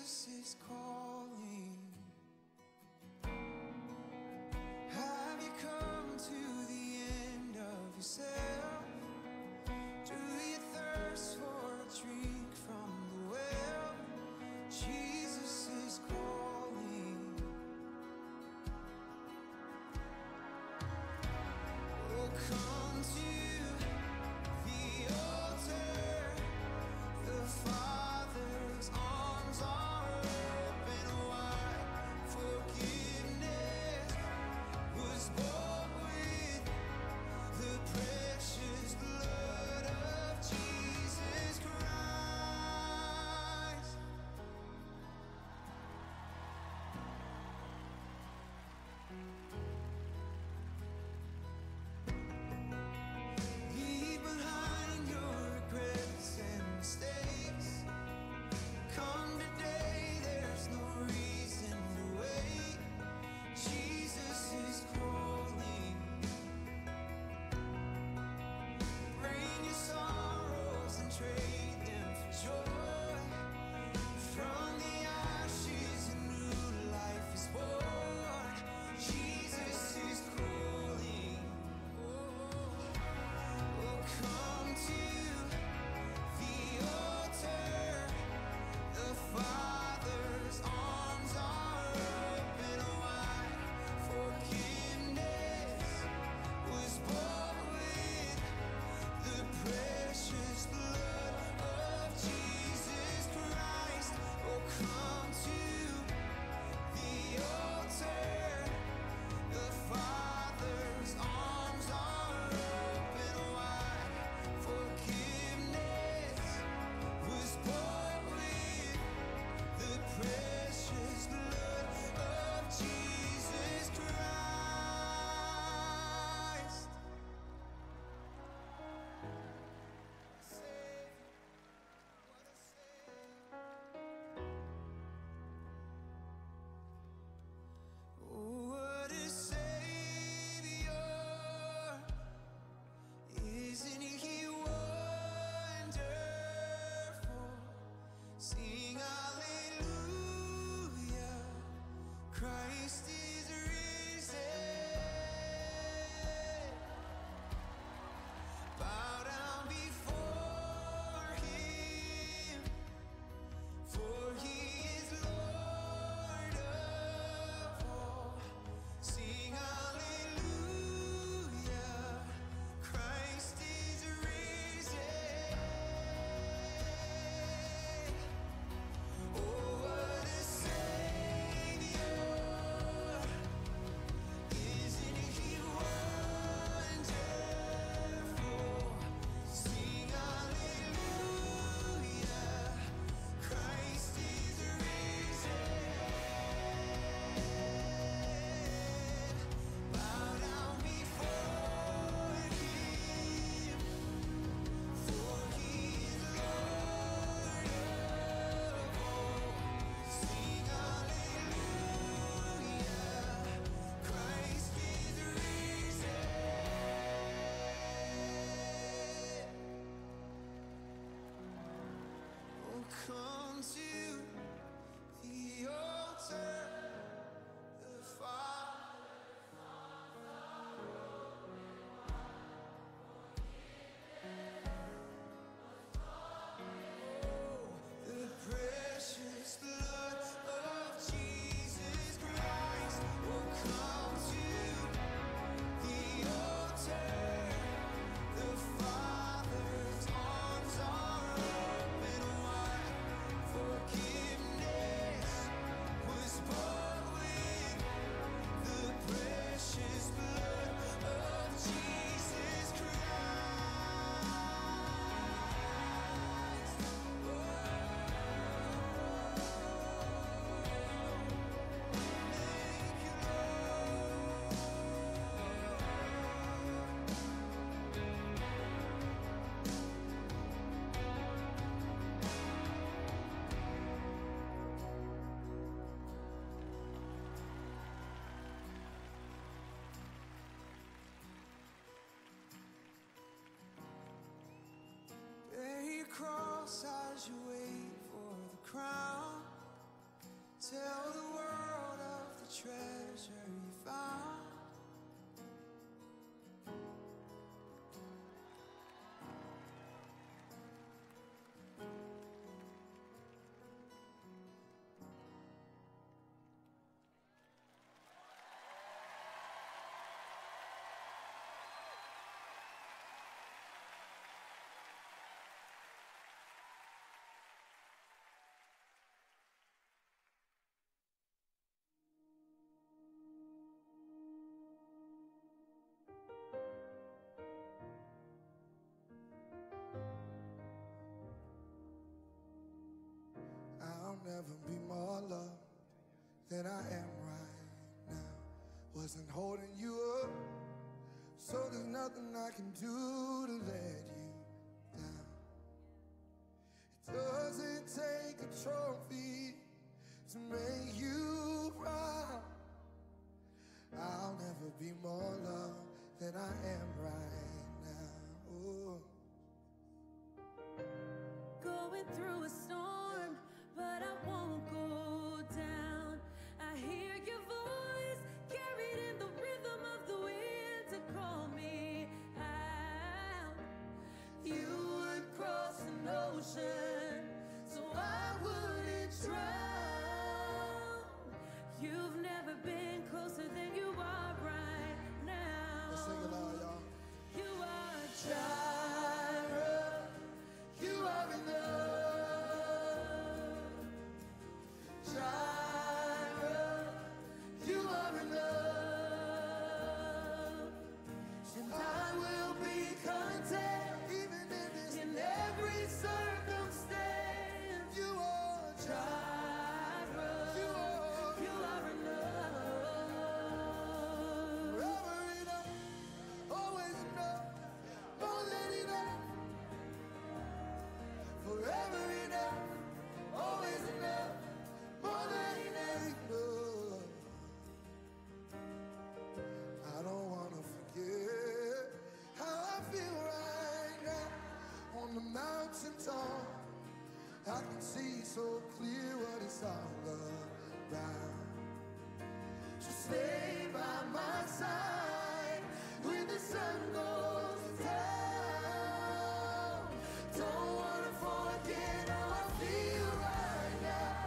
Jesus is calling. Have you come to the end of yourself? Do you thirst for a drink from the well? Jesus is calling. Oh, come to the altar. The Father's arms are open wide. Forgiveness was bought with the precious blood of Jesus Christ. Leave behind your regrets and mistakes. Come today, there's no reason to wait. Jesus is calling. Bring your sorrows and trade them for joy. From the ashes a new life is born. Jesus is calling. Oh, come to the altar. The Father's arms are open wide. Forgiveness was bought with the precious blood of Jesus Christ. Oh, come to the altar. The Father's arms are open wide. Forgiveness was bought with the precious blood of Jesus Christ. Savior, what a Savior. Oh, what a Savior. Isn't He wonderful? Sing hallelujah. Christ is risen. Bow down before Him, for He is Lord of all. Sing hallelujah. Christ is risen. Oh, what a Savior. than I am right now. Wasn't holding you up, so there's nothing I can do to let you down. It doesn't take a trophy to make you proud. I'll never be more loved than I am right now. Oh. Going through a storm, but I won't go down. I hear your voice carried in the rhythm of the wind to call me out. You would cross an ocean so I wouldn't drown. You've never been closer than you are right now. Let's sing it loud, y'all. You are Jireh. You are enough. Jireh. You are enough. And I will be content even in every circumstance. You are Jireh. You are enough. forever enough, always enough, more than enough. Forever enough, always enough, more than enough. I don't wanna forget how I feel right now on the mountain top. I can see so clear what it's all about. So stay by my side when the sun goes down. Don't wanna forget how I feel right now.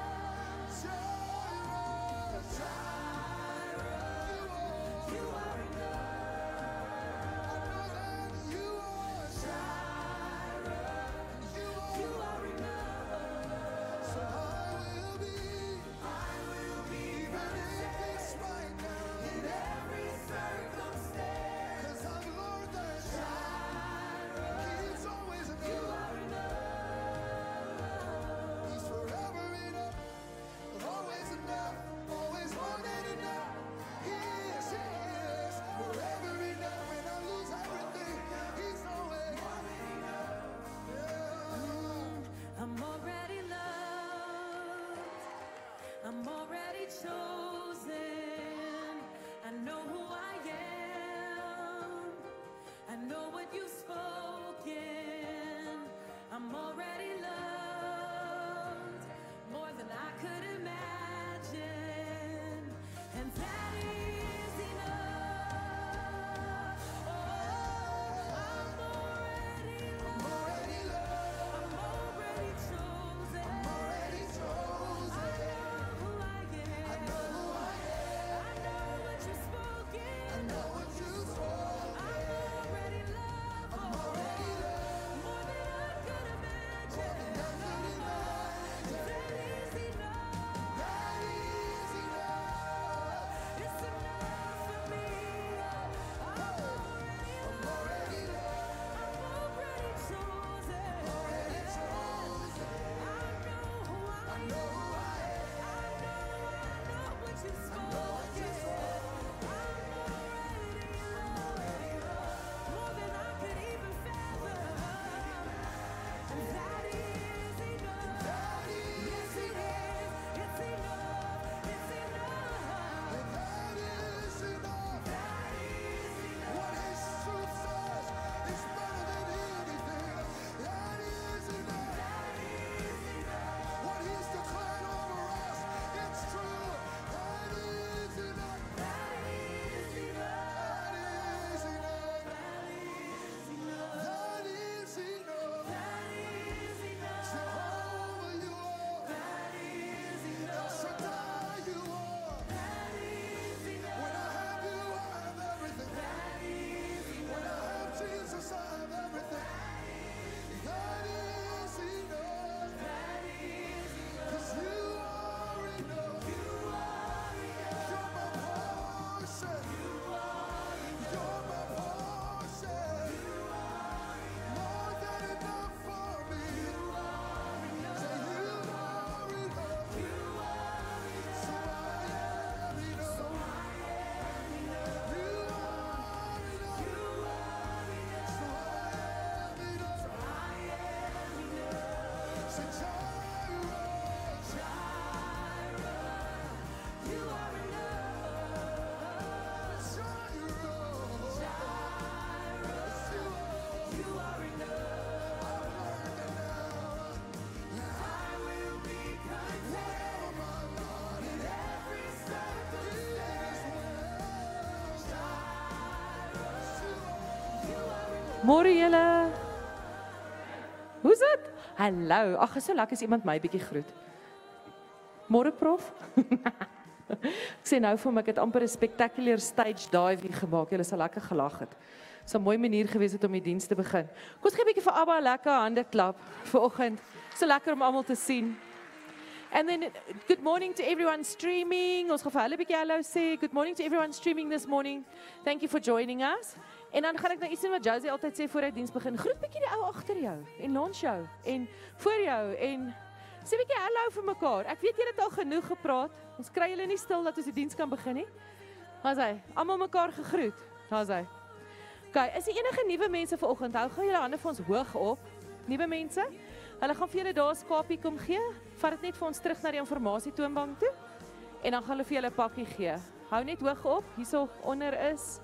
Jireh, Jireh, You are enough. I know that you are Jireh. You You are. are enough. So I will be even if it's right now. In every circumstance. 'Cause I've learned that Jireh. He's always You enough. are enough. He's forever enough, always enough, always more than enough. He is forever enough. When I lose everything, He's always yeah. I'm already loved. I'm already chosen. I know who I am. I know what you've spoken. I'm already loved more than I could imagine. And that is enough. Oh, I'm already Already loved, I'm already chosen. already I chosen. know who I am. I know who I am. I know what you've spoken. Môre julle. Hoe's dit? Hallo. Ag, is so lekker as iemand my bietjie groet. Môre prof. Ek sê nou vir my, ek het amper 'n spectacular stage dive hier gemaak. Julle sal lekker gelag het. Dis 'n mooi manier gewees het om die diens te begin. Kom ons gee 'n bietjie vir Abba 'n lekker hande klap vanoggend. So lekker om almal te sien. And then, good morning to everyone streaming. Ons gaan vir hulle 'n bietjie hallo sê. Good morning to everyone streaming this morning. Thank you for joining us. En dan gaan ek nou iets doen wat Josie altyd sê voor hy diens begin. Groet bietjie die ou agter jou en langs jou en voor jou en sê bietjie hallo vir mekaar. Ek weet julle het al genoeg gepraat. Ons kry julle nie stil dat ons die diens kan begin nie. Daar's hy. Almal mekaar gegroet. Daar's hy. Okay, is daar enige nuwe mense vanoggend? Hou gou julle hande vir ons hoog op. Nuwe mense? Hulle gaan vir julle daar 'n skapie kom gee. Vat dit net vir ons terug na die informasie toonbank toe. En dan gaan hulle vir julle 'n pakkie gee. Hou net hoog op. Hierso onder is.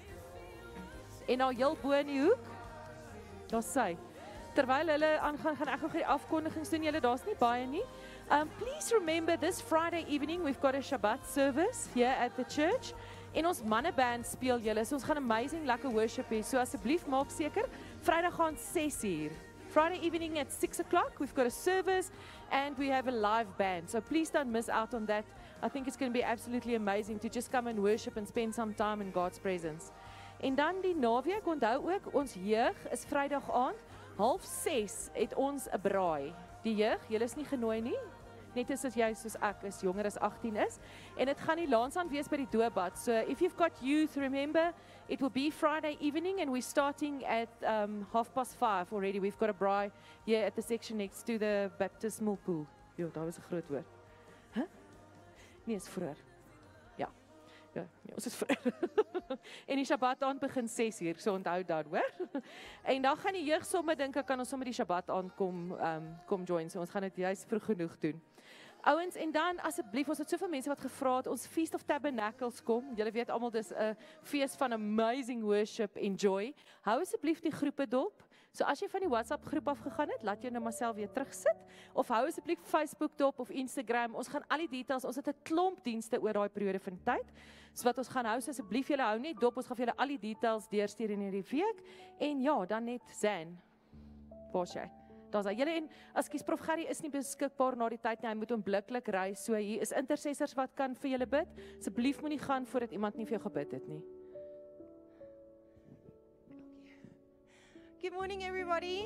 En nou heel bo in die hoek. Daar's sy. Terwyl hulle aangaan, gaan ek gou die afkondigings doen. Julle, daar's nie baie nie. Please remember this Friday evening we've got a Shabbat service here at the church. En ons manneband speel julle. So ons gaan amazing lekker worship hê. So asseblief maak seker Vrydag aand 6:00. Friday evening at 6 o'clock, we've got a service and we have a live band. So please don't miss out on that. I think it's going to be absolutely amazing to just come and worship and spend some time in God's presence. En dan die naweek, onthou ook, ons jeug is Vrydag aand, 5:30 het ons 'n braai. Die jeug, julle is nie genooi nie. Net as jy soos ek is, jonger as 18 is. En dit gaan nie langsaan wees by die doopbad. So if you've got youth, remember, it will be Friday evening and we're starting at 5:30 already. We've got a braai here at the section next to the baptismal pool. Jo, daar was 'n groot woord. Huh? Nee, is vroeër. Ja. Ja, nee, ons is vroeër. En die Shabbat aand begin 6:00, so onthou dat, hoor. En dan gaan die jeug sommer dink ek kan ons sommer die Shabbat aand kom join. So ons gaan dit juist vroeg genoeg doen. Ouens, en dan asseblief, ons het soveel mense wat gevra het, ons Feast of Tabernacles kom. Julle weet almal dis 'n fees van amazing worship en joy. Hou asseblief die groepe dop. So as jy van die WhatsApp groep af gegaan het, laat jou nou maar self weer terugsit of hou asseblief Facebook dop of Instagram. Ons gaan al die details, ons het 'n klomp dienste oor daai periode van tyd. So wat ons gaan hou, so asseblief julle hou net dop. Ons gaan vir julle al die details deurstuur in hierdie week. En ja, dan net Zan. Waar's jy? Daar's hy. Julle en ekskuus Prof Gerry is nie beskikbaar na die tyd nie. Hy moet onmiddellik ry. So hier is intercessors wat kan vir julle bid. Asseblief moenie gaan voordat iemand nie vir jou gebid het nie. Good morning, everybody.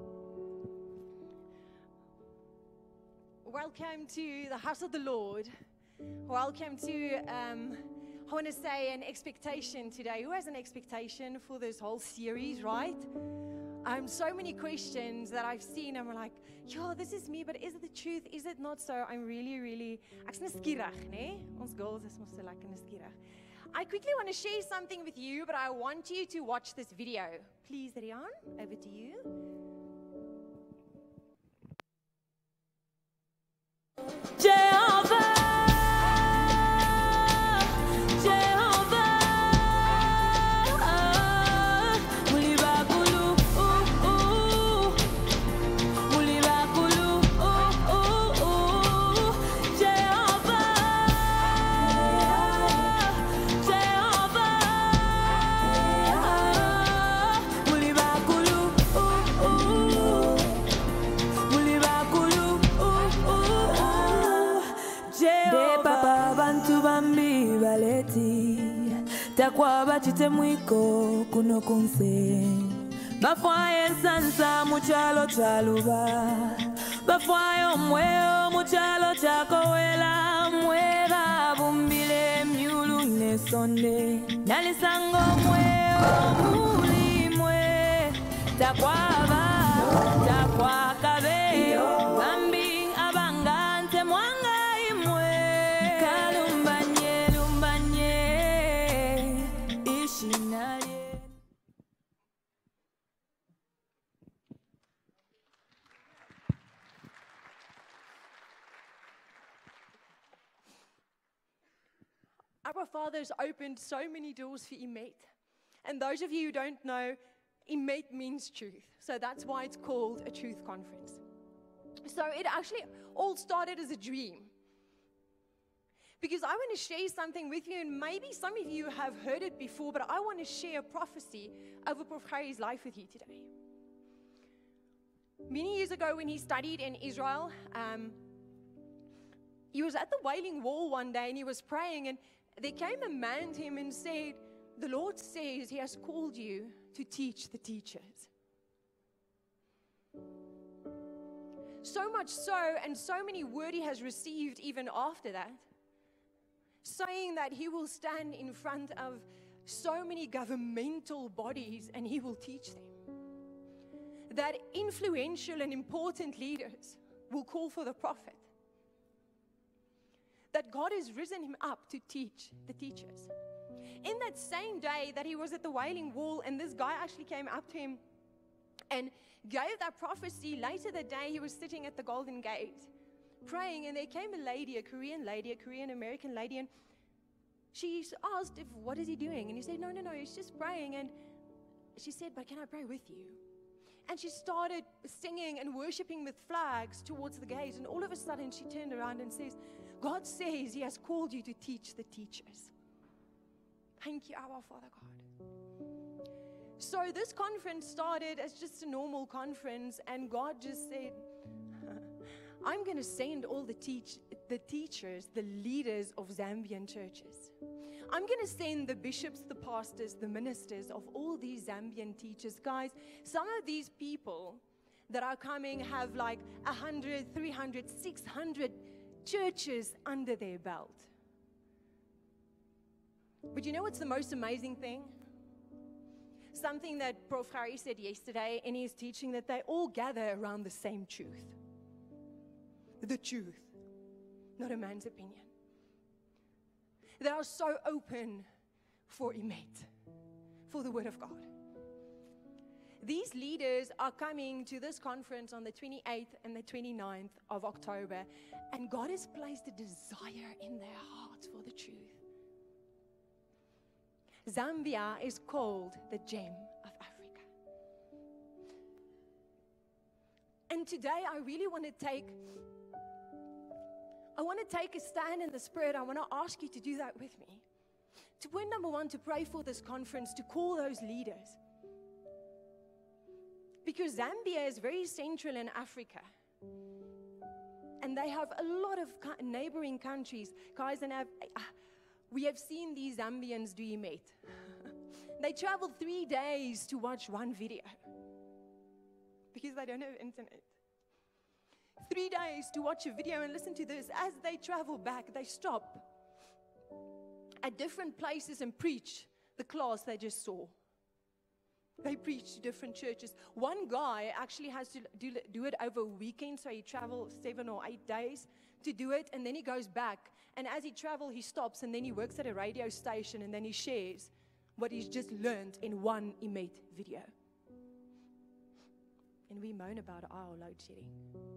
Welcome to the house of the Lord. Welcome to, I want to say, an expectation today. Who has an expectation for this whole series, right? So many questions that I've seen, I'm like, yeah, this is me, but is it the truth? Is it not so? I'm really, ek's nuuskierig, né? Ons girls is mos so lekker nuuskierig. I quickly want to share something with you, but I want you to watch this video. Please, Rian, over to you. Jehovah, Jehovah, Mulibakulu, Mulibakulu, Jehovah, Jehovah, Mulibakulu, Mulibakulu, Jehovah. Bantu bambi baleti takwa bachite mwiko kuno kunse bafwaye sansa muchalo chaluba bafwaye omweo muchalo chakowela mwera bumbile myulu nesonde nalisango mweo mulimwe takwaba takwakabe bambi abangante mwanga imwe kalumbanye lumbanye ishinale. Our Father's opened so many doors for Emet. And those of you who don't know, Emet means truth. So that's why it's called a truth conference. So it actually all started as a dream. because I want to share something with you, and maybe some of you have heard it before, but I want to share a prophecy over Prof. Harry's life with you today. Many years ago when he studied in Israel, he was at the Wailing Wall one day and he was praying, and there came a man to him and said, the Lord says he has called you to teach the teachers. So much so, and so many word he has received even after that, saying that he will stand in front of so many governmental bodies and he will teach them. That influential and important leaders will call for the prophet. That God has risen him up to teach the teachers. In that same day that he was at the Wailing Wall, and this guy actually came up to him and gave that prophecy, later that day he was sitting at the Golden Gate praying, and there came a lady, a Korean-American lady, and she asked, what is he doing? And he said, no, he's just praying. And she said, but can I pray with you? And she started singing and worshiping with flags towards the gate, and all of a sudden she turned around and says, God says he has called you to teach the teachers. Thank you, our Father God. So this conference started as just a normal conference, and God just said, I'm going to send all the teachers, the leaders of Zambian churches. I'm going to send the bishops, the pastors, the ministers of all these Zambian teachers. Guys, some of these people that are coming have like 100, 300, 600 churches under their belt. But you know what's the most amazing thing? Something that Prof. Harry said yesterday in his teaching, that they all gather around the same truth. The truth, not a man's opinion. They are so open for Emet, for the Word of God. These leaders are coming to this conference on the 28th and the 29th of October, and God has placed a desire in their hearts for the truth. Zambia is called the gem of Africa. And today I really want to take a stand in the Spirit. I want to ask you to do that with me. To point number one, to pray for this conference, to call those leaders. Because Zambia is very central in Africa. And they have a lot of neighboring countries. Guys, and we have seen these Zambians do Emet. They travel 3 days to watch one video. Because they don't have internet. 3 days to watch a video and listen to this. As they travel back, they stop at different places and preach the class they just saw. They preach to different churches. One guy actually has to do it over a weekend, so he travels 7 or 8 days to do it, and then he goes back. And as he travels, he stops, and then he works at a radio station, and then he shares what he's just learned in one Emet video. And we moan about our load shedding.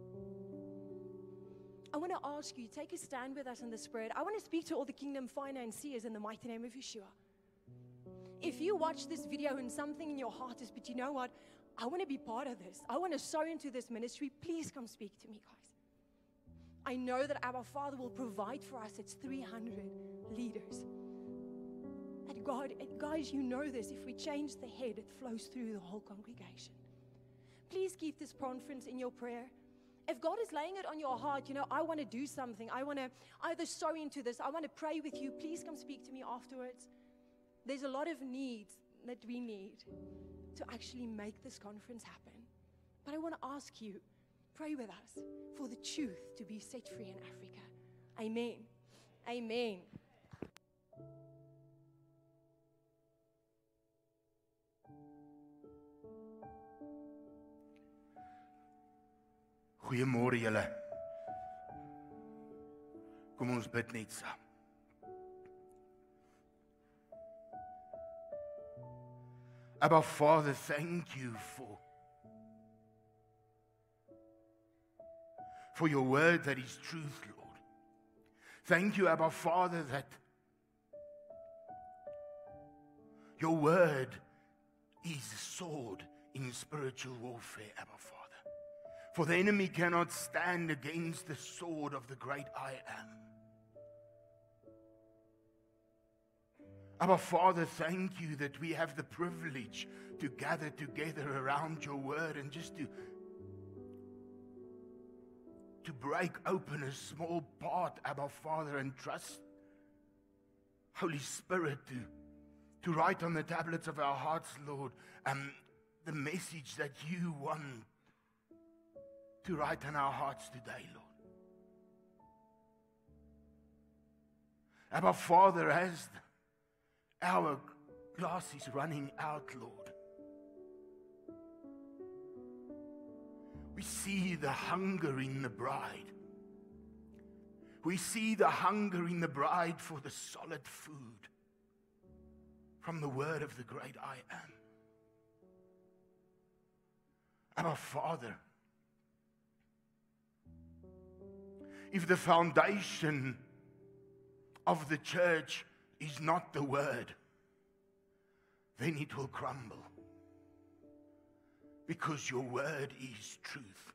I want to ask you, take a stand with us in the Spirit. I want to speak to all the kingdom financiers in the mighty name of Yeshua. If you watch this video and something in your heart is, but you know what? I want to be part of this. I want to sow into this ministry. Please come speak to me, guys. I know that our Father will provide for us. It's 300 leaders. And God, guys, you know this. If we change the head, it flows through the whole congregation. Please keep this conference in your prayer. If God is laying it on your heart, you know, I want to do something. I want to either sow into this. I want to pray with you. Please come speak to me afterwards. There's a lot of needs that we need to actually make this conference happen. But I want to ask you, pray with us for the truth to be set free in Africa. Amen. Amen. Goeiemôre julle. Kom ons bid net saam. Abba Father, thank you for your word that is truth, Lord. Thank you, Abba Father, that your word is a sword in spiritual warfare, Abba Father. For the enemy cannot stand against the sword of the great I am. Our Father, thank you that we have the privilege to gather together around your word and just to break open a small part, our Father, and trust Holy Spirit to write on the tablets of our hearts, Lord, the message that you want to write on our hearts today, Lord. Our Father, as our glass is running out, Lord, we see the hunger in the bride. We see the hunger in the bride for the solid food from the word of the great I am. Our Father, if the foundation of the church is not the word, then it will crumble. Because your word is truth.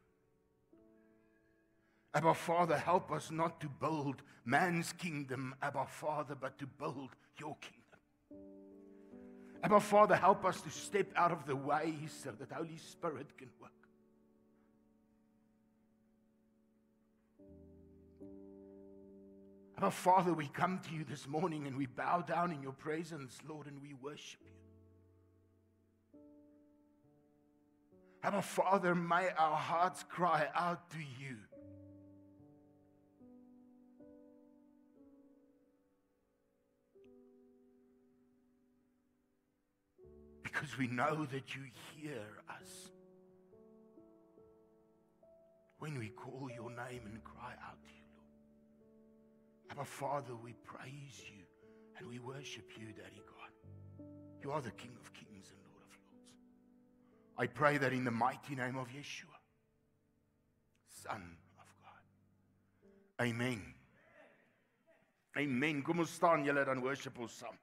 Abba Father, help us not to build man's kingdom, Abba Father, but to build your kingdom. Abba Father, help us to step out of the way so that Holy Spirit can work. Abba Father, we come to you this morning and we bow down in your presence, Lord, and we worship you. Abba Father, may our hearts cry out to you. Because we know that you hear us when we call your name and cry out to you, Lord. Abba Father, we praise you and we worship you, Daddy God. You are the King of Kings and Lord of Lords. I pray that in the mighty name of Yeshua, Son of God. Amen. Amen. Kom ons staan julle dan worship ons saam.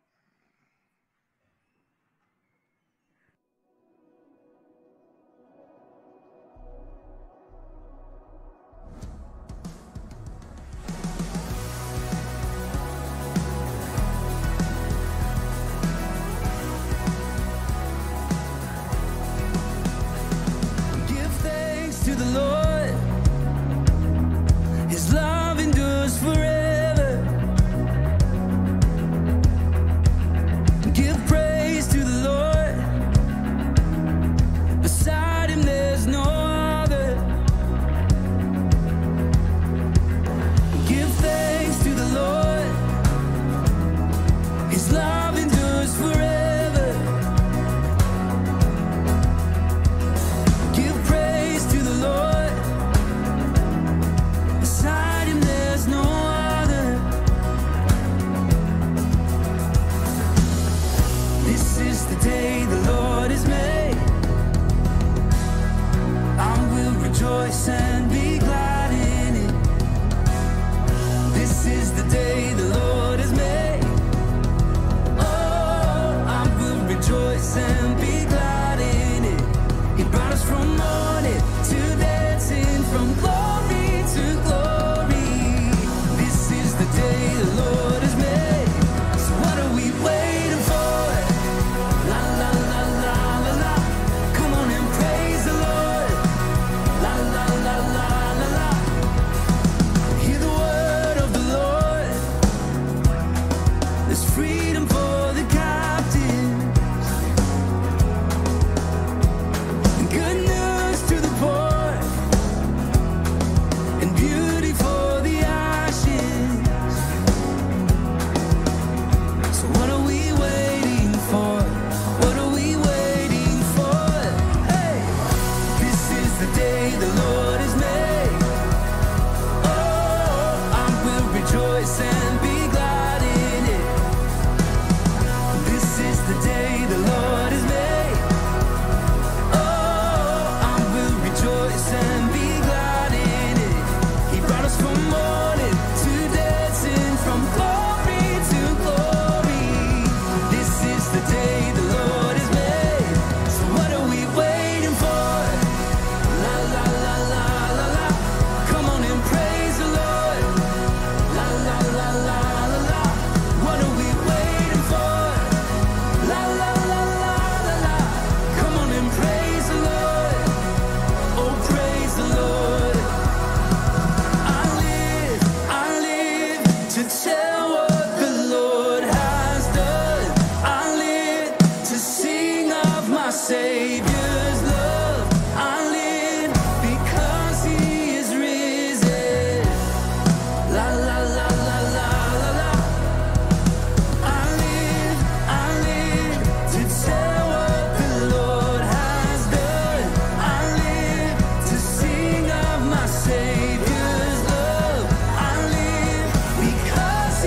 to tell what the Lord has done. I live to sing of my Savior's love. I live because He is risen. La la la la la la la. I live to tell what the Lord has done. I live to sing of my Savior's love. I live because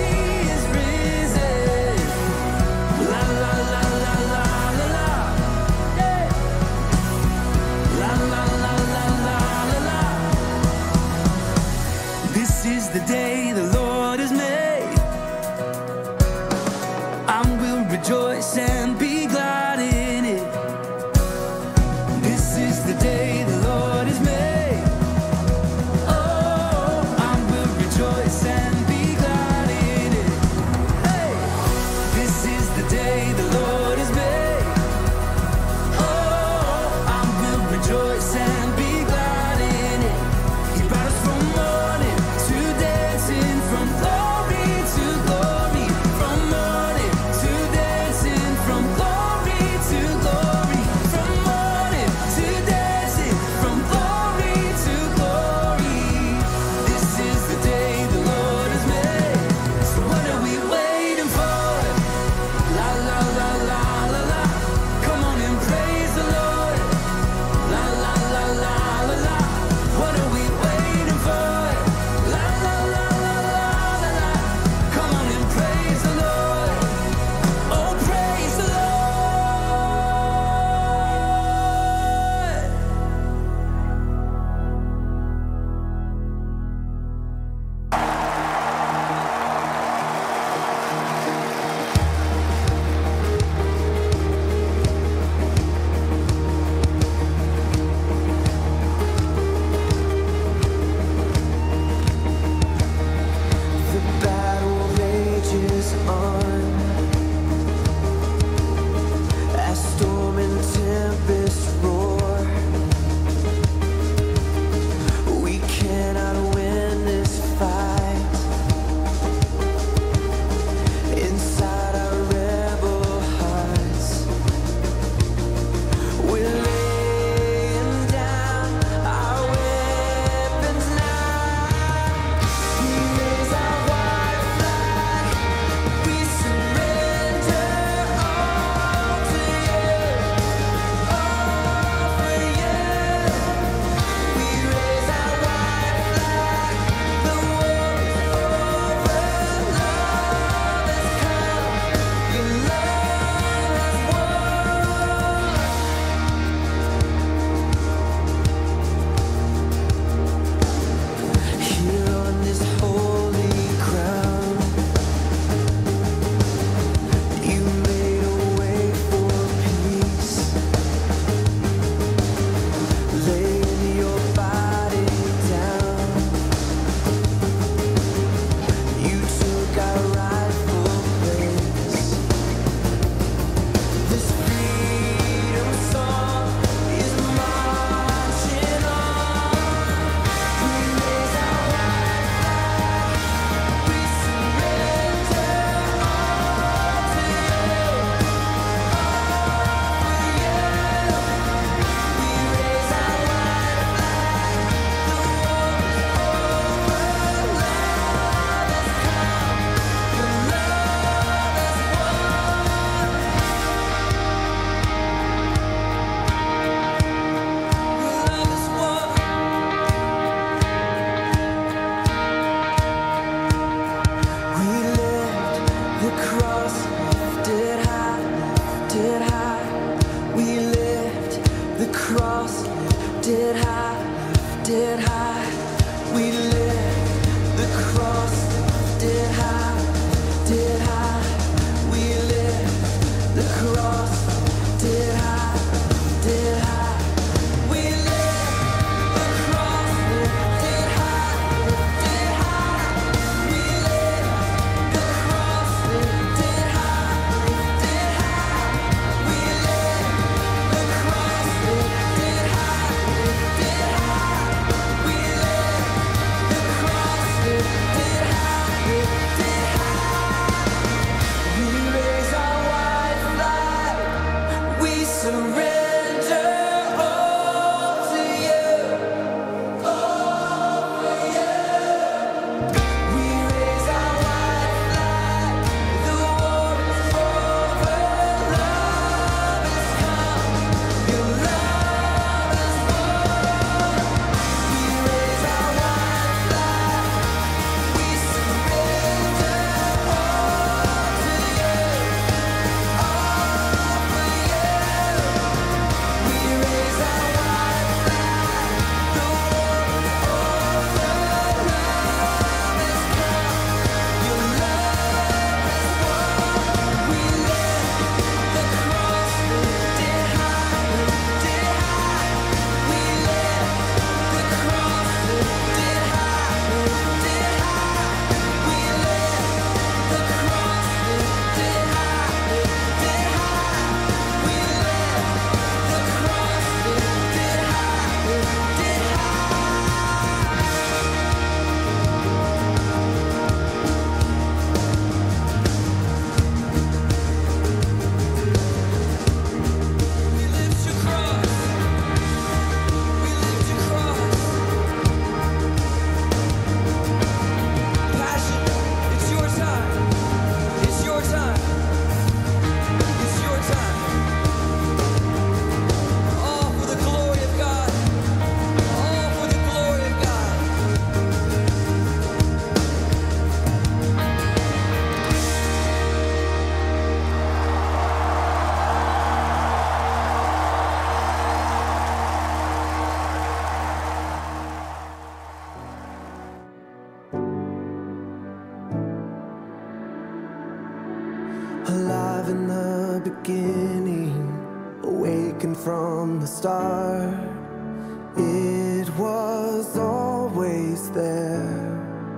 beginning, awakened from the start. It was always there,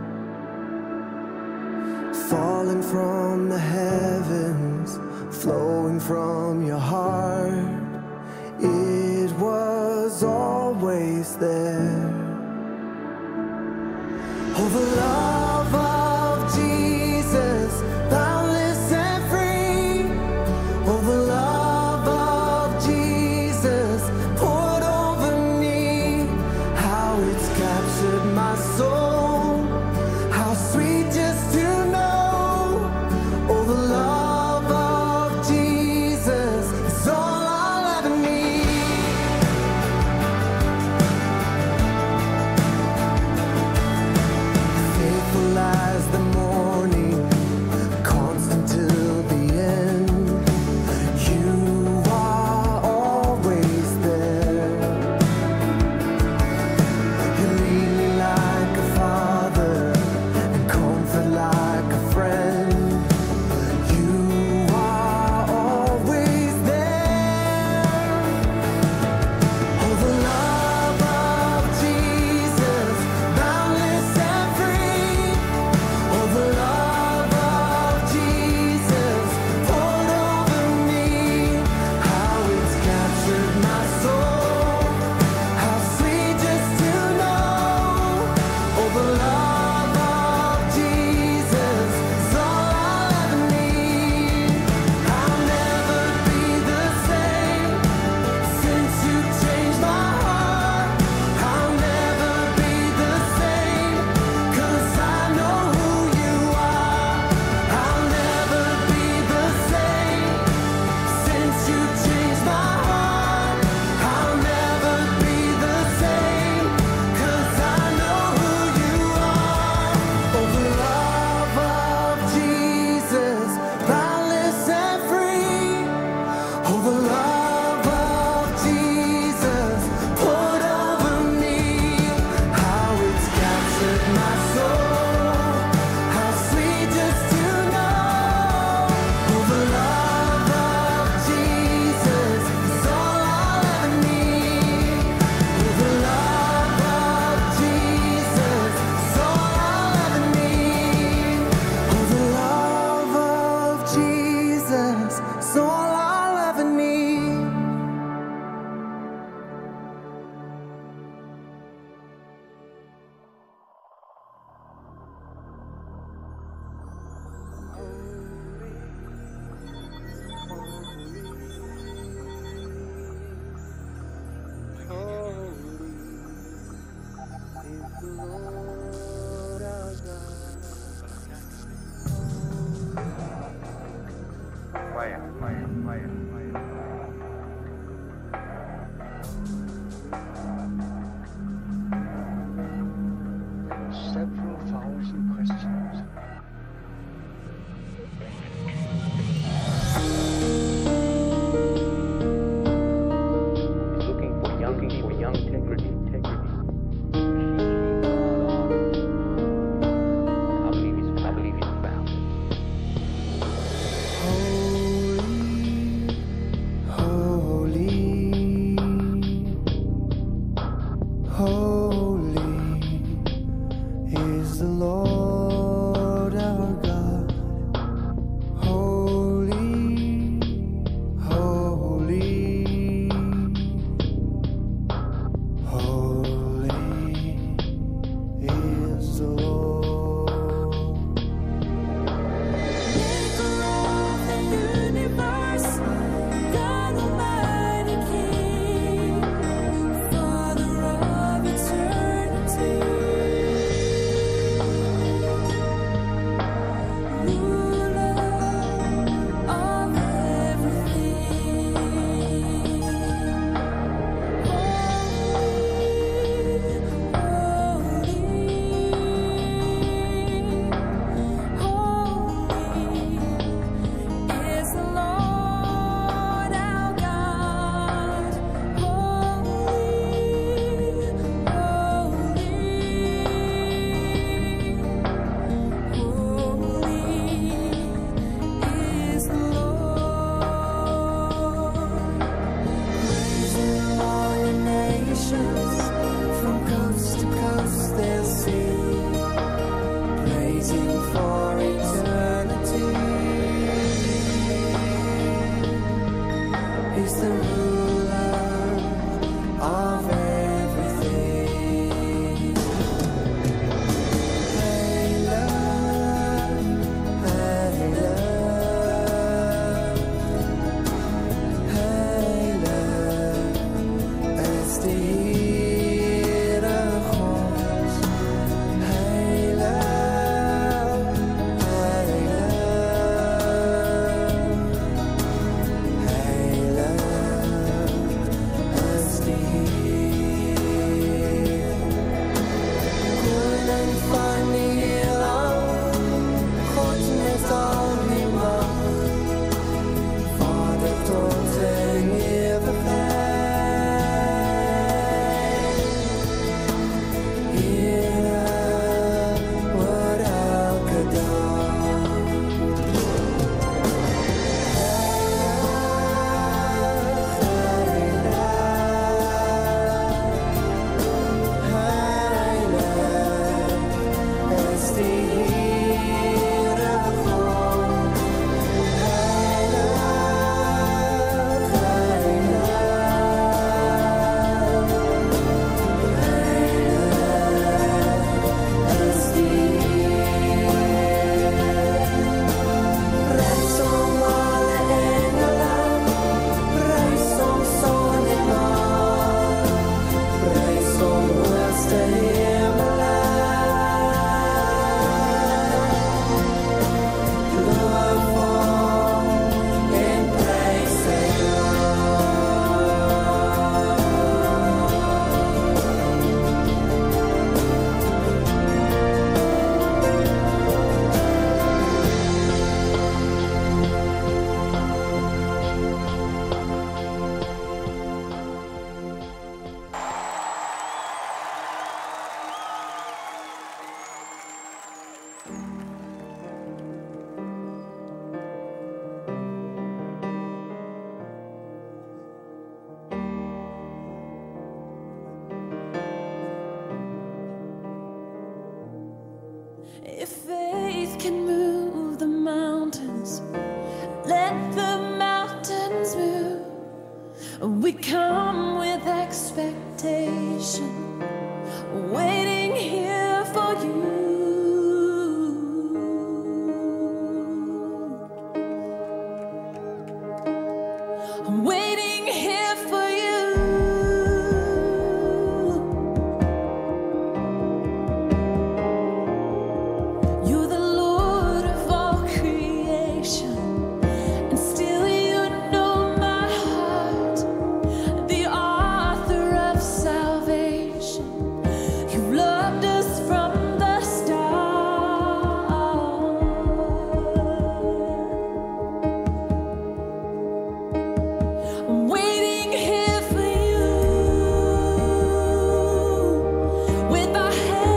falling from the heavens, flowing from your heart. It was always there. Oh, the love of Jesus, boundless and free. Oh, the love of Jesus poured over me. How it's captured my soul. How sweet just to know. Oh, the love of Jesus is all I'll ever need. Faithful as the morning, constant till the end. You are always there. You lead me like a father and comfort like a friend. You are always there. Oh, the love of Jesus, boundless and free. Oh, the love of Jesus poured over me. How it's captured my soul. How sweet just to know. Oh, the love of Jesus is all I'll ever need. I'll never be the same since you changed my heart. I'll never be the same 'cause I know who you are. I'll never be the same since you changed my heart. I'll never be the same 'cause I know who you are. Oh, the love of Jesus, boundless and free. Oh, the love of Jesus poured over me. How it's captured my soul. How sweet just to know. Oh, the love of Jesus is all I'll ever need. Oh, the love of Jesus is all I'll ever need. Oh, the love of Jesus is all I'll ever need. Several thousand questions. He's looking for young integrity. I believe he's found it. Holy, I'm waiting here for you. You're the Lord of all creation, and still you know my heart. The author of salvation, you've loved us from the start. I'm waiting here for you with our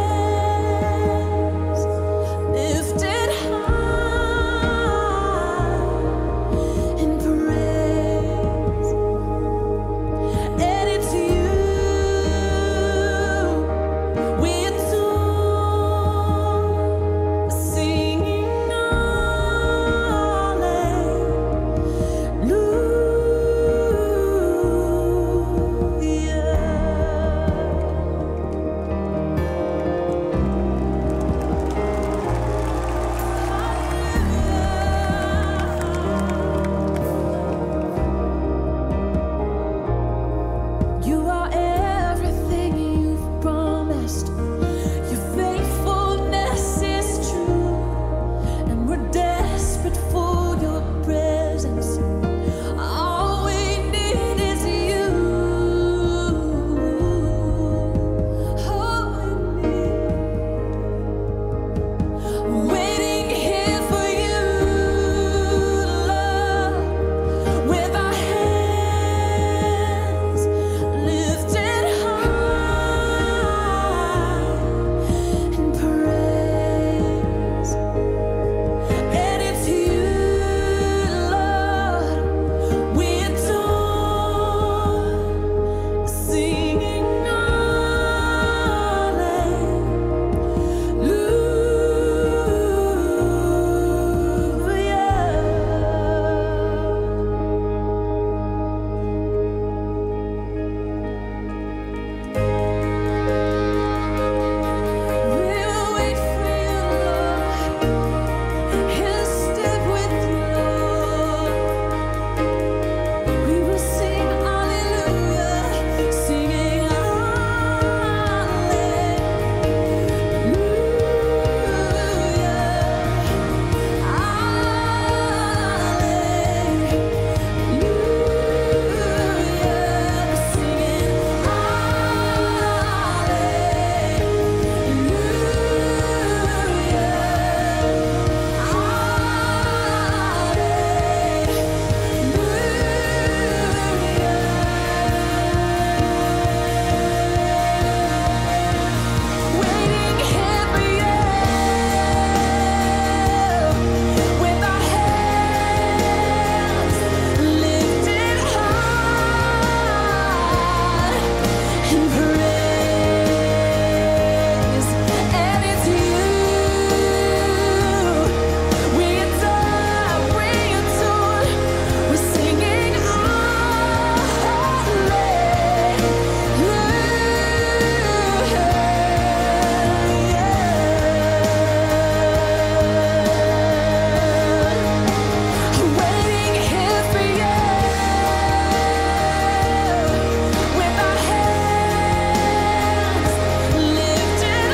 hands lifted high in praise. And it's you we adore, singing You are everything you've promised. Your faithfulness is true, and we're desperate for your presence. All we need is you. All we need. Waiting here for you, love, with our hands lifted high in praise. And it's you, Lord, we adore, singing We'll wait for you, Lord. He'll step with you, Lord. We will sing hallelujah, singing waiting here for you with our hands lifted high in praise. And it's you we adore, we're singing waiting here for you with our hands lifted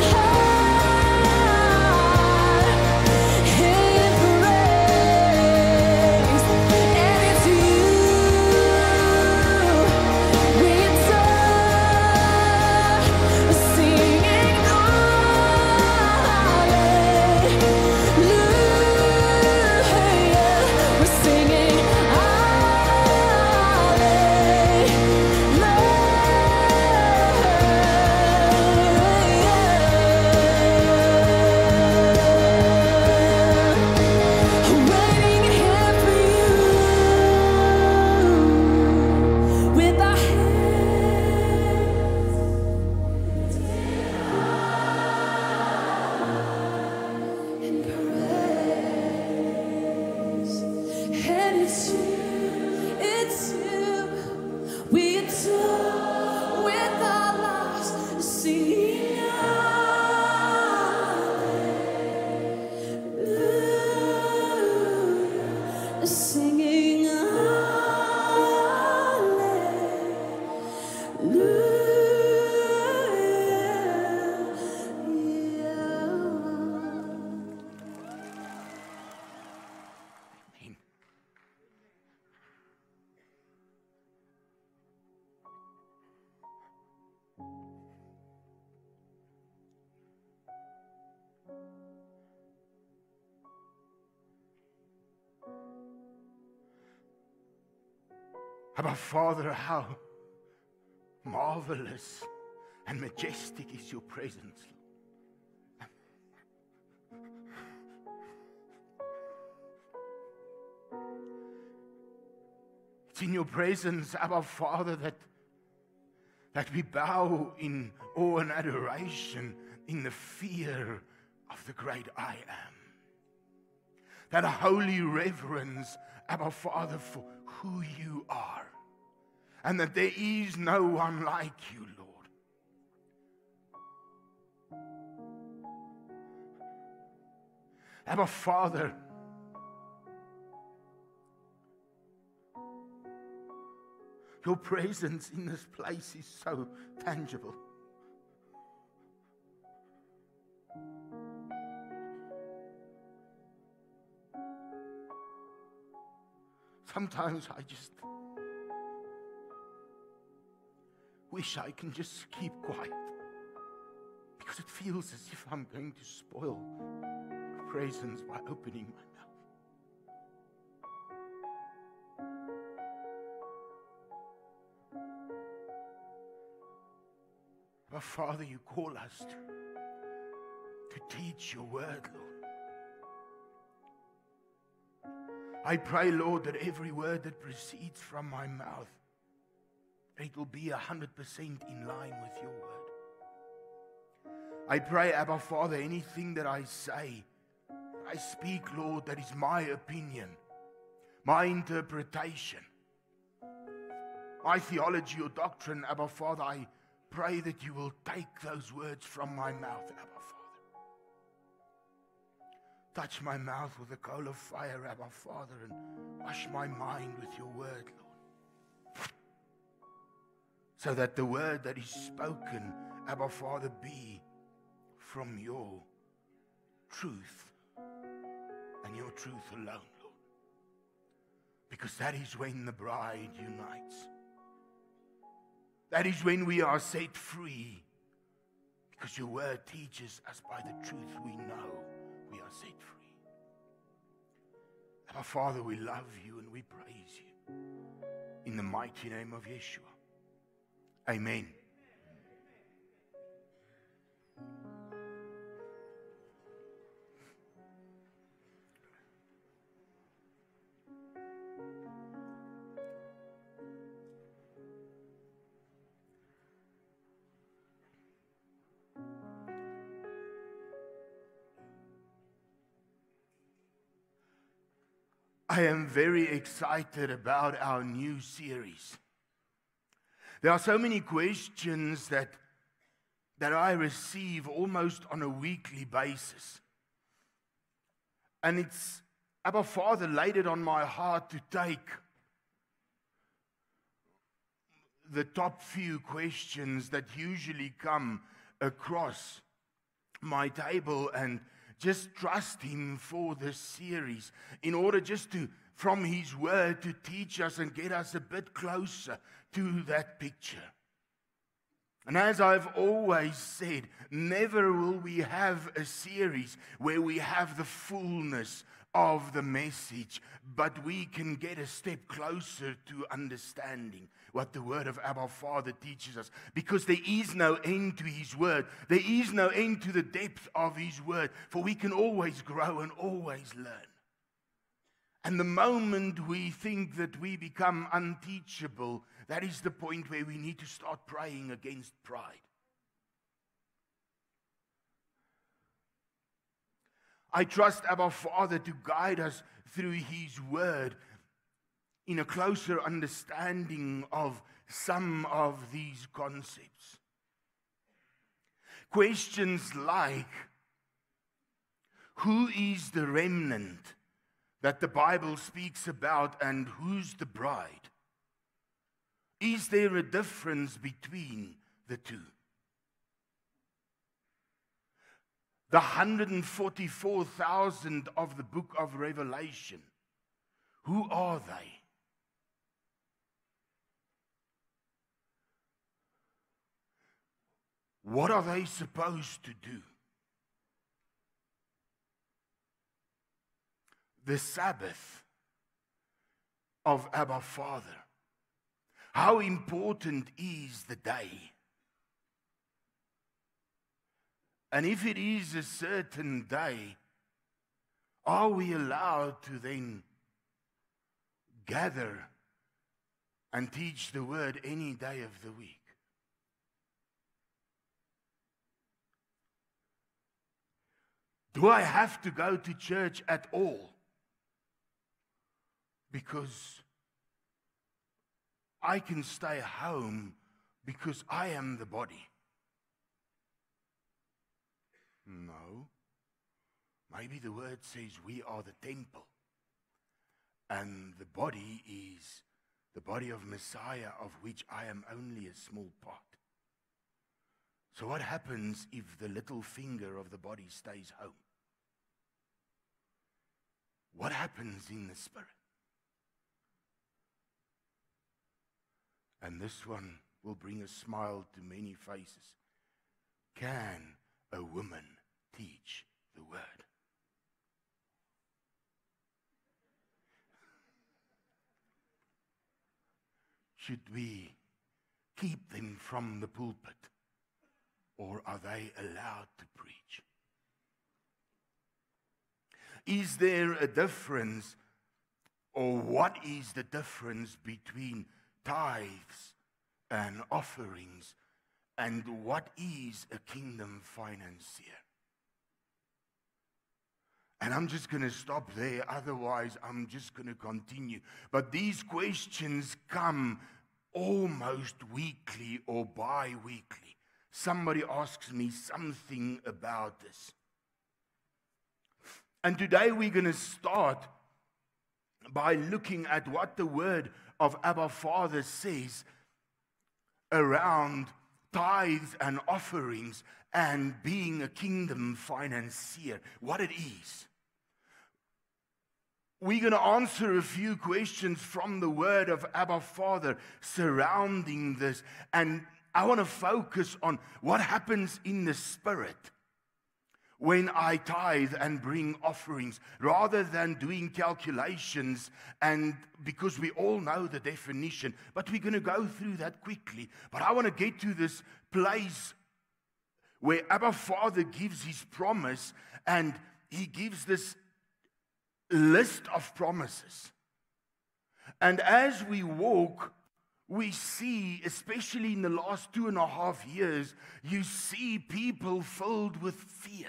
high in praise. And it's you we adore, singing hallelujah. We're singing hallelujah. Waiting here for you with our hands in praise. And it's you we adore with our lives, singing hallelujah, singing hallelujah. Abba Father, how marvelous and majestic is your presence. It's in your presence, Abba Father, that we bow in awe and adoration in the fear of the great I am. That holy reverence, Abba Father, for who you are. And that there is no one like you, Lord. Abba Father, your presence in this place is so tangible. Sometimes I just wish I can just keep quiet, because it feels as if I'm going to spoil your presence by opening my mouth. But Father, you call us to teach your word, Lord. I pray, Lord, that every word that proceeds from my mouth, it will be 100% in line with your word. I pray, Abba Father, anything that I say, I speak, Lord, that is my opinion, my interpretation, my theology or doctrine, Abba Father, I pray that you will take those words from my mouth, Abba Father. Touch my mouth with a coal of fire, Abba Father, and wash my mind with your word, Lord. So that the word that is spoken, Abba Father, be from your truth and your truth alone, Lord. Because that is when the bride unites. That is when we are set free, because your word teaches us by the truth we know we are set free. Our Father, we love you and we praise you. In the mighty name of Yeshua. Amen. I am very excited about our new series. There are so many questions that I receive almost on a weekly basis. And it's, Abba Father laid it on my heart to take the top few questions that usually come across my table and just trust him for this series in order just to, from his word, to teach us and get us a bit closer to that picture. And as I've always said, never will we have a series where we have the fullness of the message, but we can get a step closer to understanding what the word of Abba Father teaches us. Because there is no end to his word. There is no end to the depth of his word, for we can always grow and always learn. And the moment we think that we become unteachable, that is the point where we need to start praying against pride. I trust Abba Father to guide us through his word in a closer understanding of some of these concepts. Questions like, who is the remnant that the Bible speaks about and who's the bride? Is there a difference between the two? The 144,000 of the book of Revelation, who are they? What are they supposed to do? The Sabbath of Abba Father. How important is the day? And if it is a certain day, are we allowed to then gather and teach the word any day of the week? Do I have to go to church at all? Because I can stay home because I am the body. No. Maybe the word says we are the temple. And the body is the body of Messiah, of which I am only a small part. So what happens if the little finger of the body stays home? What happens in the spirit? And this one will bring a smile to many faces. Can a woman teach the word? Should we keep them from the pulpit, or are they allowed to preach? Is there a difference, or what is the difference between tithes and offerings, and what is a kingdom financier? And I'm just going to stop there, otherwise I'm just going to continue. But these questions come almost weekly or bi-weekly. Somebody asks me something about this. And today we're going to start by looking at what the word of Abba Father says around tithes and offerings and being a kingdom financier, what it is. We're going to answer a few questions from the word of Abba Father surrounding this, and I want to focus on what happens in the spirit when I tithe and bring offerings, rather than doing calculations, and because we all know the definition, but we're going to go through that quickly. But I want to get to this place where Abba Father gives his promise, and he gives this list of promises. And as we walk, we see, especially in the last 2.5 years, you see people filled with fear.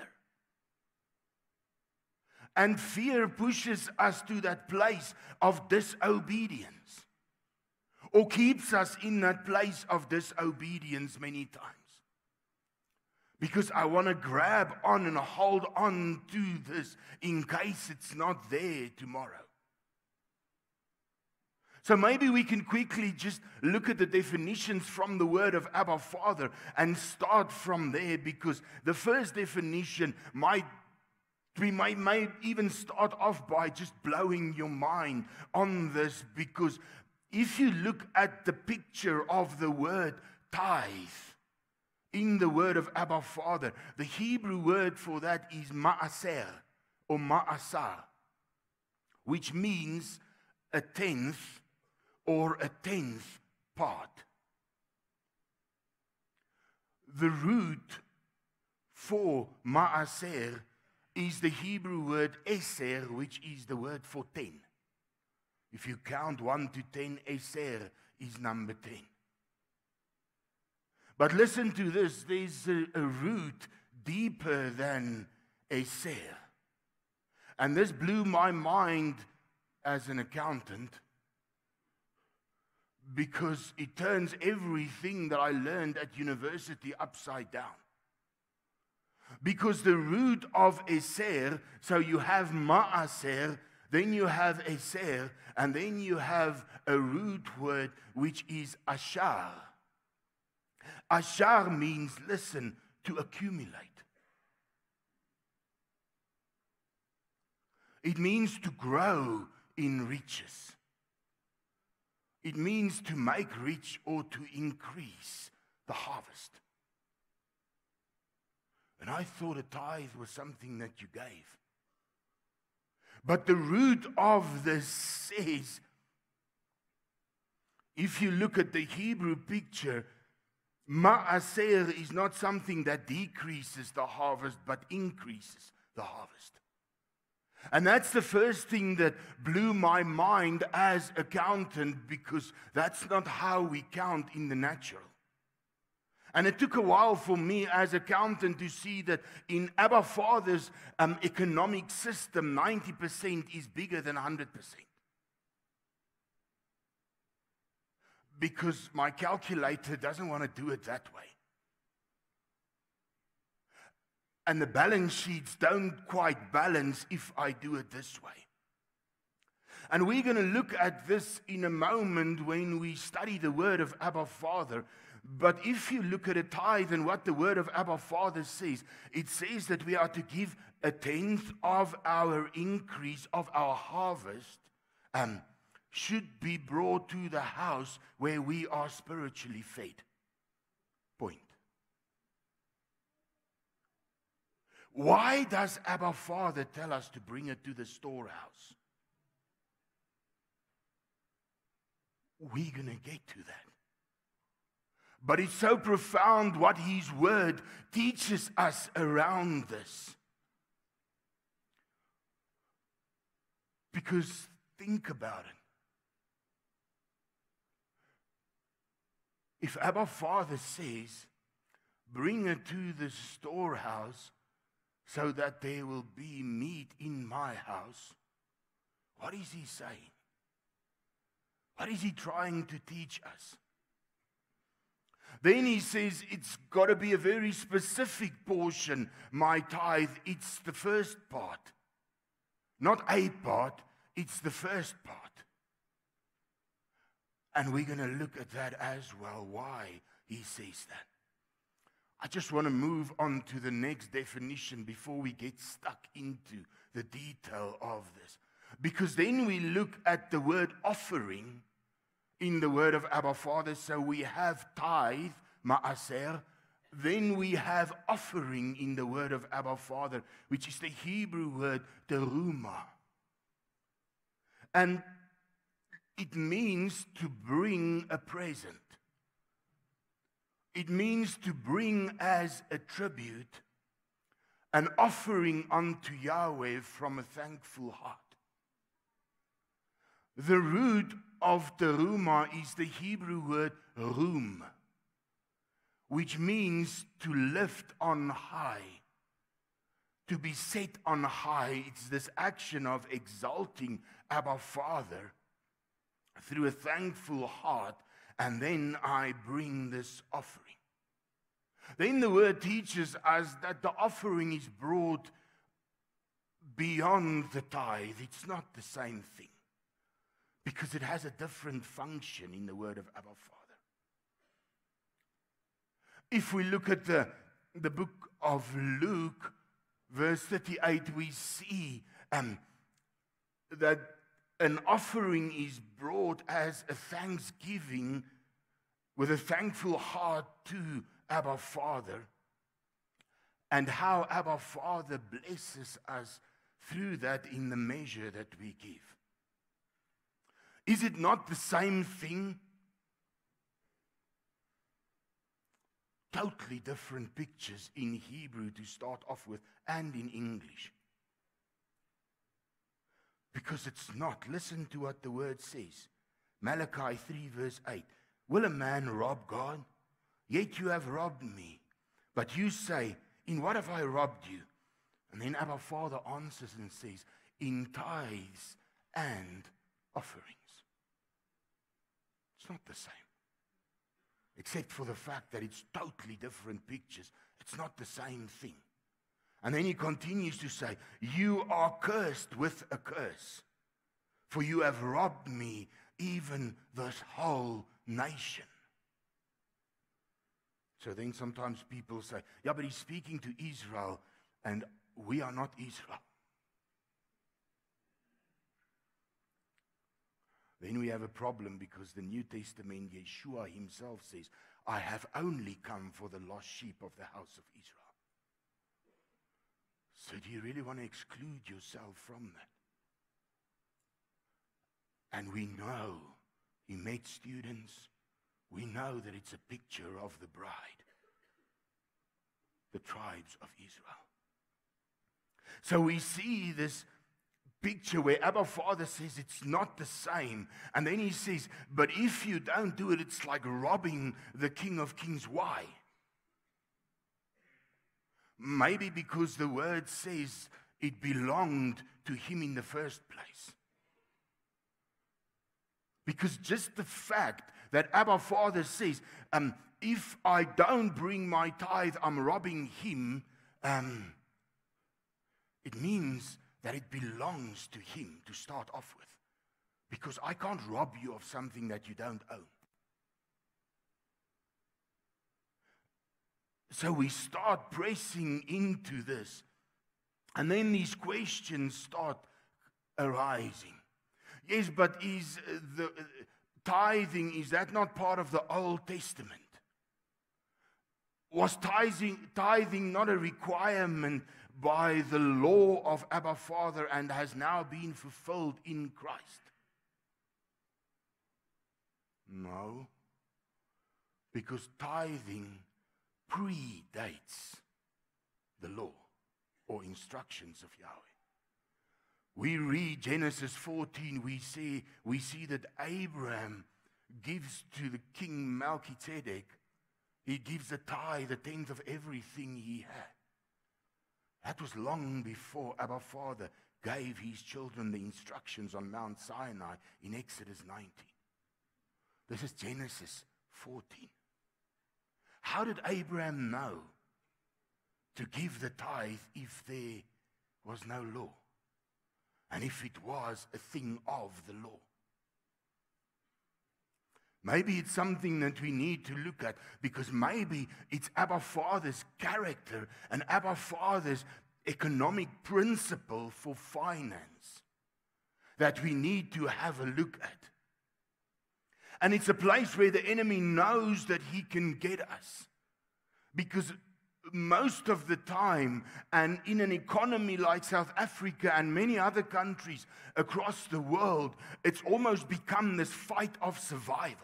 And fear pushes us to that place of disobedience, or keeps us in that place of disobedience many times. Because I want to grab on and hold on to this in case it's not there tomorrow. So maybe we can quickly just look at the definitions from the word of Abba Father and start from there, because the first definition we may even start off by just blowing your mind on this, because if you look at the picture of the word tithe in the word of Abba Father, the Hebrew word for that is ma'aser or ma'asah, which means a tenth or a tenth part. The root for ma'aser is the Hebrew word eser, which is the word for 10. If you count 1 to 10, eser is number 10. But listen to this, there's a root deeper than eser. And this blew my mind as an accountant, because it turns everything that I learned at university upside down. Because the root of eser, so you have ma'aser, then you have eser, and then you have a root word which is ashar. Ashar means, listen, to accumulate. It means to grow in riches. It means to make rich or to increase the harvest. And I thought a tithe was something that you gave. But the root of this says if you look at the Hebrew picture, Ma'aser is not something that decreases the harvest, but increases the harvest. And that's the first thing that blew my mind as accountant, because that's not how we count in the natural. And it took a while for me as accountant to see that in Abba Father's economic system, 90% is bigger than 100%. Because my calculator doesn't want to do it that way. And the balance sheets don't quite balance if I do it this way. And we're going to look at this in a moment when we study the word of Abba Father. But if you look at a tithe and what the word of Abba Father says, it says that we are to give a tenth of our increase of our harvest should be brought to the house where we are spiritually fed. Point. Why does Abba Father tell us to bring it to the storehouse? We're going to get to that. But it's so profound what His Word teaches us around this. Because think about it. If Abba Father says, bring it to the storehouse so that there will be meat in my house, what is He saying? What is He trying to teach us? Then He says it's got to be a very specific portion, my tithe. It's the first part. Not a part, it's the first part. And we're going to look at that as well, why He says that. I just want to move on to the next definition before we get stuck into the detail of this. Because then we look at the word offering in the word of Abba Father. So we have tithe, ma'aser. Then we have offering in the word of Abba Father, which is the Hebrew word teruma. And it means to bring a present. It means to bring as a tribute an offering unto Yahweh from a thankful heart. The root of teruma is the Hebrew word rum, which means to lift on high, to be set on high. It's this action of exalting Abba Father through a thankful heart, and then I bring this offering. Then the word teaches us that the offering is brought beyond the tithe. It's not the same thing, because it has a different function in the word of Abba Father. If we look at the book of Luke, verse 38, we see that an offering is brought as a thanksgiving with a thankful heart to Abba Father, and how Abba Father blesses us through that in the measure that we give. Is it not the same thing? Totally different pictures in Hebrew to start off with and in English. Because it's not. Listen to what the word says. Malachi 3 verse 8. Will a man rob God? Yet you have robbed me. But you say, in what have I robbed you? And then Abba Father answers and says, in tithes and offerings. It's not the same. Except for the fact that it's totally different pictures. It's not the same thing. And then he continues to say, you are cursed with a curse, for you have robbed me, even this whole nation. So then sometimes people say, yeah, but he's speaking to Israel, and we are not Israel. Then we have a problem, because the New Testament, Yeshua himself says, I have only come for the lost sheep of the house of Israel. So do you really want to exclude yourself from that? And we know He met students. We know that it's a picture of the bride, the tribes of Israel. So we see this picture where Abba Father says it's not the same. And then he says, but if you don't do it, it's like robbing the King of Kings. Why? Maybe because the word says it belonged to him in the first place. Because just the fact that Abba Father says, if I don't bring my tithe, I'm robbing him, it means that it belongs to him to start off with. Because I can't rob you of something that you don't own. So we start pressing into this. And then these questions start arising. Yes, but is the tithing, is that not part of the Old Testament? Was tithing not a requirement by the law of Abba Father and has now been fulfilled in Christ? No, because tithing predates the law or instructions of Yahweh. We read Genesis 14, we see that Abraham gives to the king Melchizedek, he gives a tithe, a tenth of everything he had. That was long before Abba Father gave his children the instructions on Mount Sinai in Exodus 19. This is Genesis 14. How did Abraham know to give the tithe if there was no law? And if it was a thing of the law? Maybe it's something that we need to look at, because maybe it's Abba Father's character and Abba Father's economic principle for finance that we need to have a look at. And it's a place where the enemy knows that he can get us. Because most of the time, and in an economy like South Africa and many other countries across the world, it's almost become this fight of survival.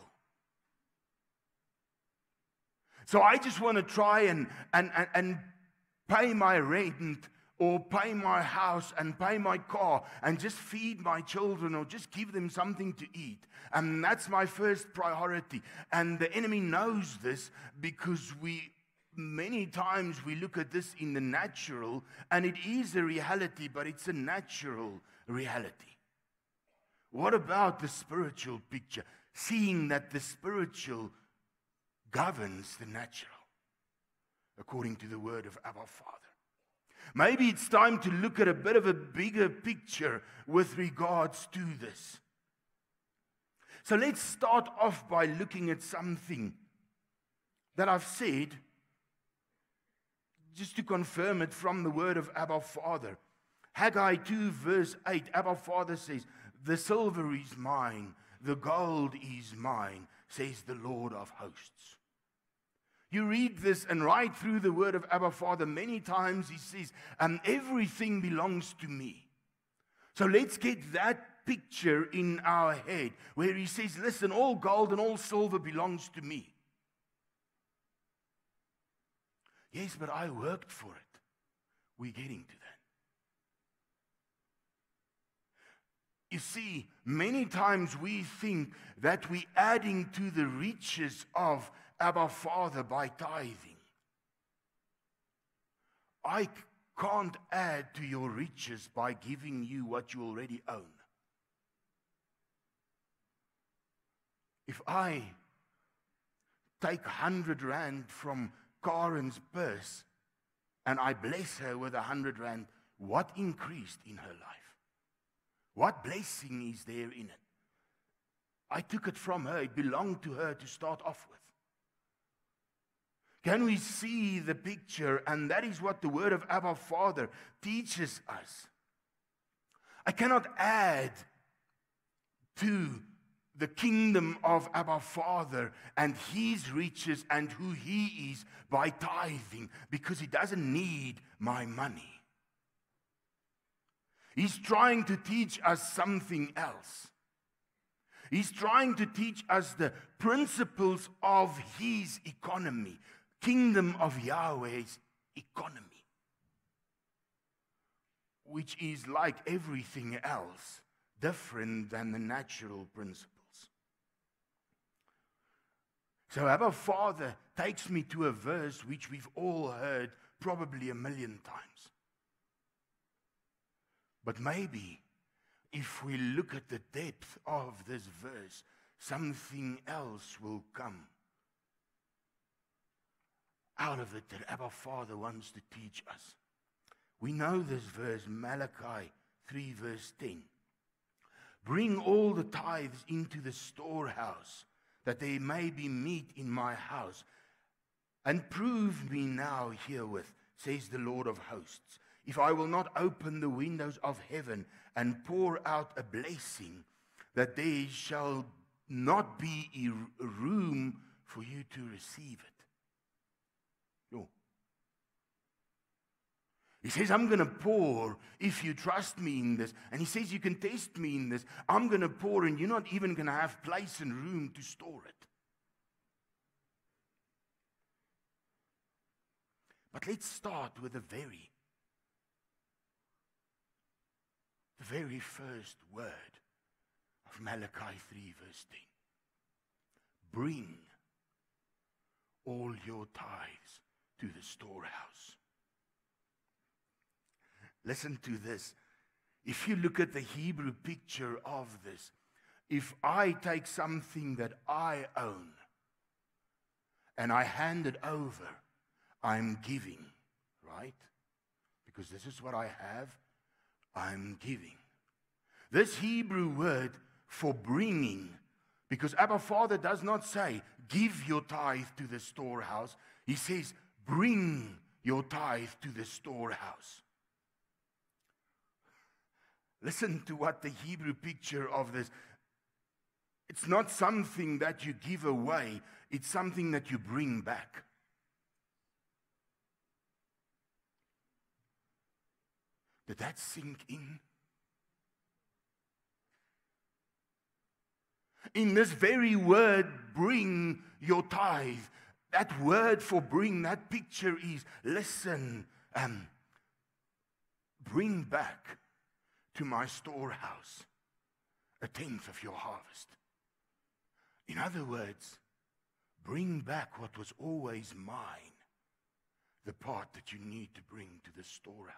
So I just want to try and pay my rent or pay my house and pay my car and just feed my children or just give them something to eat. And that's my first priority. And the enemy knows this, because many times we look at this in the natural, and it is a reality, but it's a natural reality. What about the spiritual picture? Seeing that the spiritual governs the natural, according to the word of Abba Father. Maybe it's time to look at a bit of a bigger picture with regards to this. So let's start off by looking at something that I've said, just to confirm it from the word of Abba Father. Haggai 2 verse 8, Abba Father says, "The silver is mine, the gold is mine, says the Lord of hosts." You read this, and right through the word of Abba Father, many times he says, everything belongs to me. So let's get that picture in our head, where he says, listen, all gold and all silver belongs to me. Yes, but I worked for it. We're getting to that. You see, many times we think that we're adding to the riches of Abba Father by tithing. I can't add to your riches by giving you what you already own. If I take 100 rand from Karen's purse and I bless her with 100 rand, what increased in her life? What blessing is there in it? I took it from her. It belonged to her to start off with. Can we see the picture? And that is what the word of Abba Father teaches us. I cannot add to the kingdom of Abba Father and his riches and who he is by tithing, because he doesn't need my money. He's trying to teach us something else. He's trying to teach us the principles of his economy, kingdom of Yahweh's economy, which is like everything else, different than the natural principles. So Abba Father takes me to a verse which we've all heard probably 1,000,000 times. But maybe if we look at the depth of this verse, something else will come out of it that Abba Father wants to teach us. We know this verse, Malachi 3 verse 10. Bring all the tithes into the storehouse, that there may be meat in my house. And prove me now herewith, says the Lord of hosts, if I will not open the windows of heaven and pour out a blessing, that there shall not be a room for you to receive it. No. He says, I'm going to pour if you trust me in this. And he says, you can test me in this. I'm going to pour, and you're not even going to have place and room to store it. But let's start with the very first word of Malachi 3 verse 10. Bring all your tithes to the storehouse. Listen to this. If you look at the Hebrew picture of this, if I take something that I own and I hand it over, I'm giving, right? Because this is what I have, I'm giving. This Hebrew word for bringing, because Abba Father does not say, give your tithe to the storehouse. He says, bring your tithe to the storehouse. Listen to what the Hebrew picture of this. It's not something that you give away. It's something that you bring back. Did that sink in? In this very word, bring your tithe. That word for bring, that picture is, listen, bring back to my storehouse 1/10 of your harvest. In other words, bring back what was always mine, the part that you need to bring to the storehouse.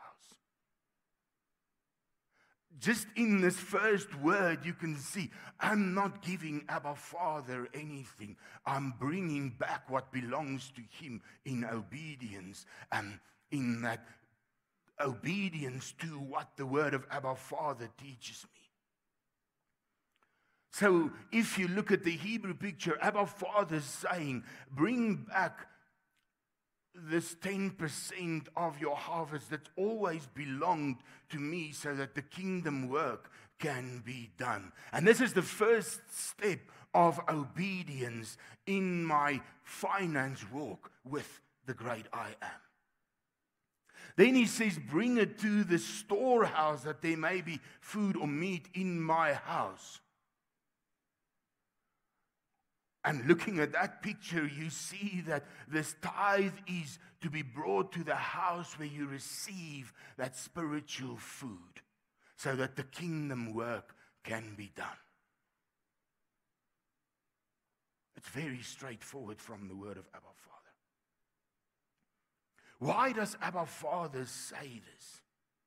Just in this first word, you can see, I'm not giving Abba Father anything. I'm bringing back what belongs to him in obedience, and in that obedience to what the word of Abba Father teaches me. So if you look at the Hebrew picture, Abba Father is saying, bring back this 10% of your harvest that's always belonged to me, so that the kingdom work can be done. And this is the first step of obedience in my finance walk with the great I am. Then he says, bring it to the storehouse, that there may be food or meat in my house. And looking at that picture, you see that this tithe is to be brought to the house where you receive that spiritual food, so that the kingdom work can be done. It's very straightforward from the word of Abba Father. Why does Abba Father say this?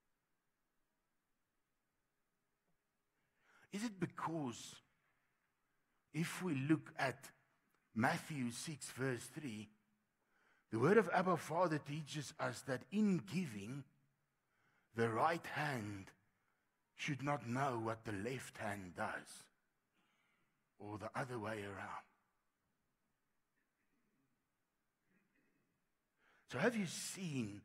Is it because if we look at Matthew 6 verse 3, the word of Abba Father teaches us that in giving, the right hand should not know what the left hand does, or the other way around. So have you seen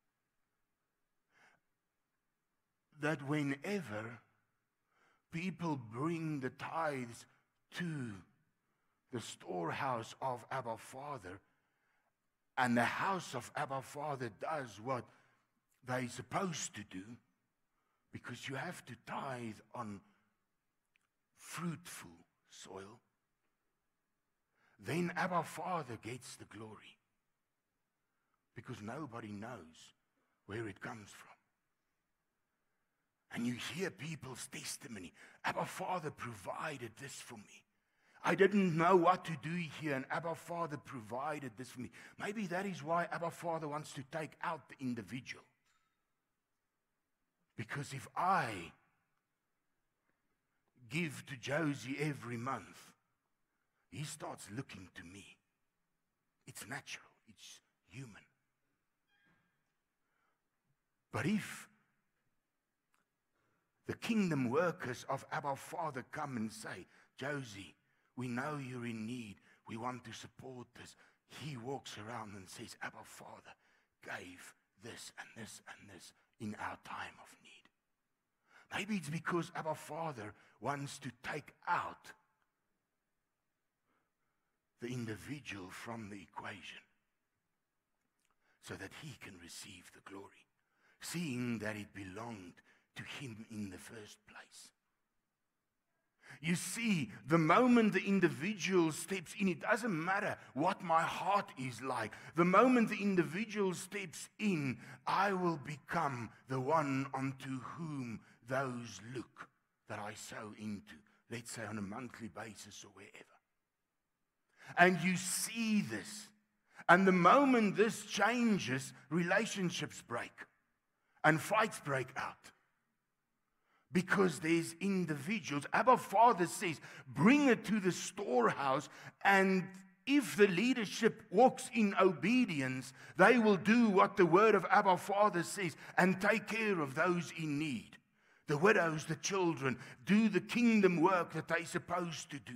that whenever people bring the tithes to the storehouse of Abba Father, and the house of Abba Father does what they're supposed to do, because you have to tithe on fruitful soil, then Abba Father gets the glory. Because nobody knows where it comes from. And you hear people's testimony. Abba Father provided this for me. I didn't know what to do here, and Abba Father provided this for me. Maybe that is why Abba Father wants to take out the individual. Because if I give to Josie every month, he starts looking to me. It's natural. It's human. But if the kingdom workers of Abba Father come and say, Josie, we know you're in need. We want to support this. He walks around and says, Abba Father gave this and this and this in our time of need. Maybe it's because Abba Father wants to take out the individual from the equation so that he can receive the glory, seeing that it belonged to him in the first place. You see, the moment the individual steps in, it doesn't matter what my heart is like. The moment the individual steps in, I will become the one unto whom those look that I sow into, let's say on a monthly basis or wherever. And you see this. And the moment this changes, relationships break and fights break out. Because there's individuals. Abba Father says, bring it to the storehouse, and if the leadership walks in obedience, they will do what the word of Abba Father says and take care of those in need. The widows, the children, do the kingdom work that they're supposed to do.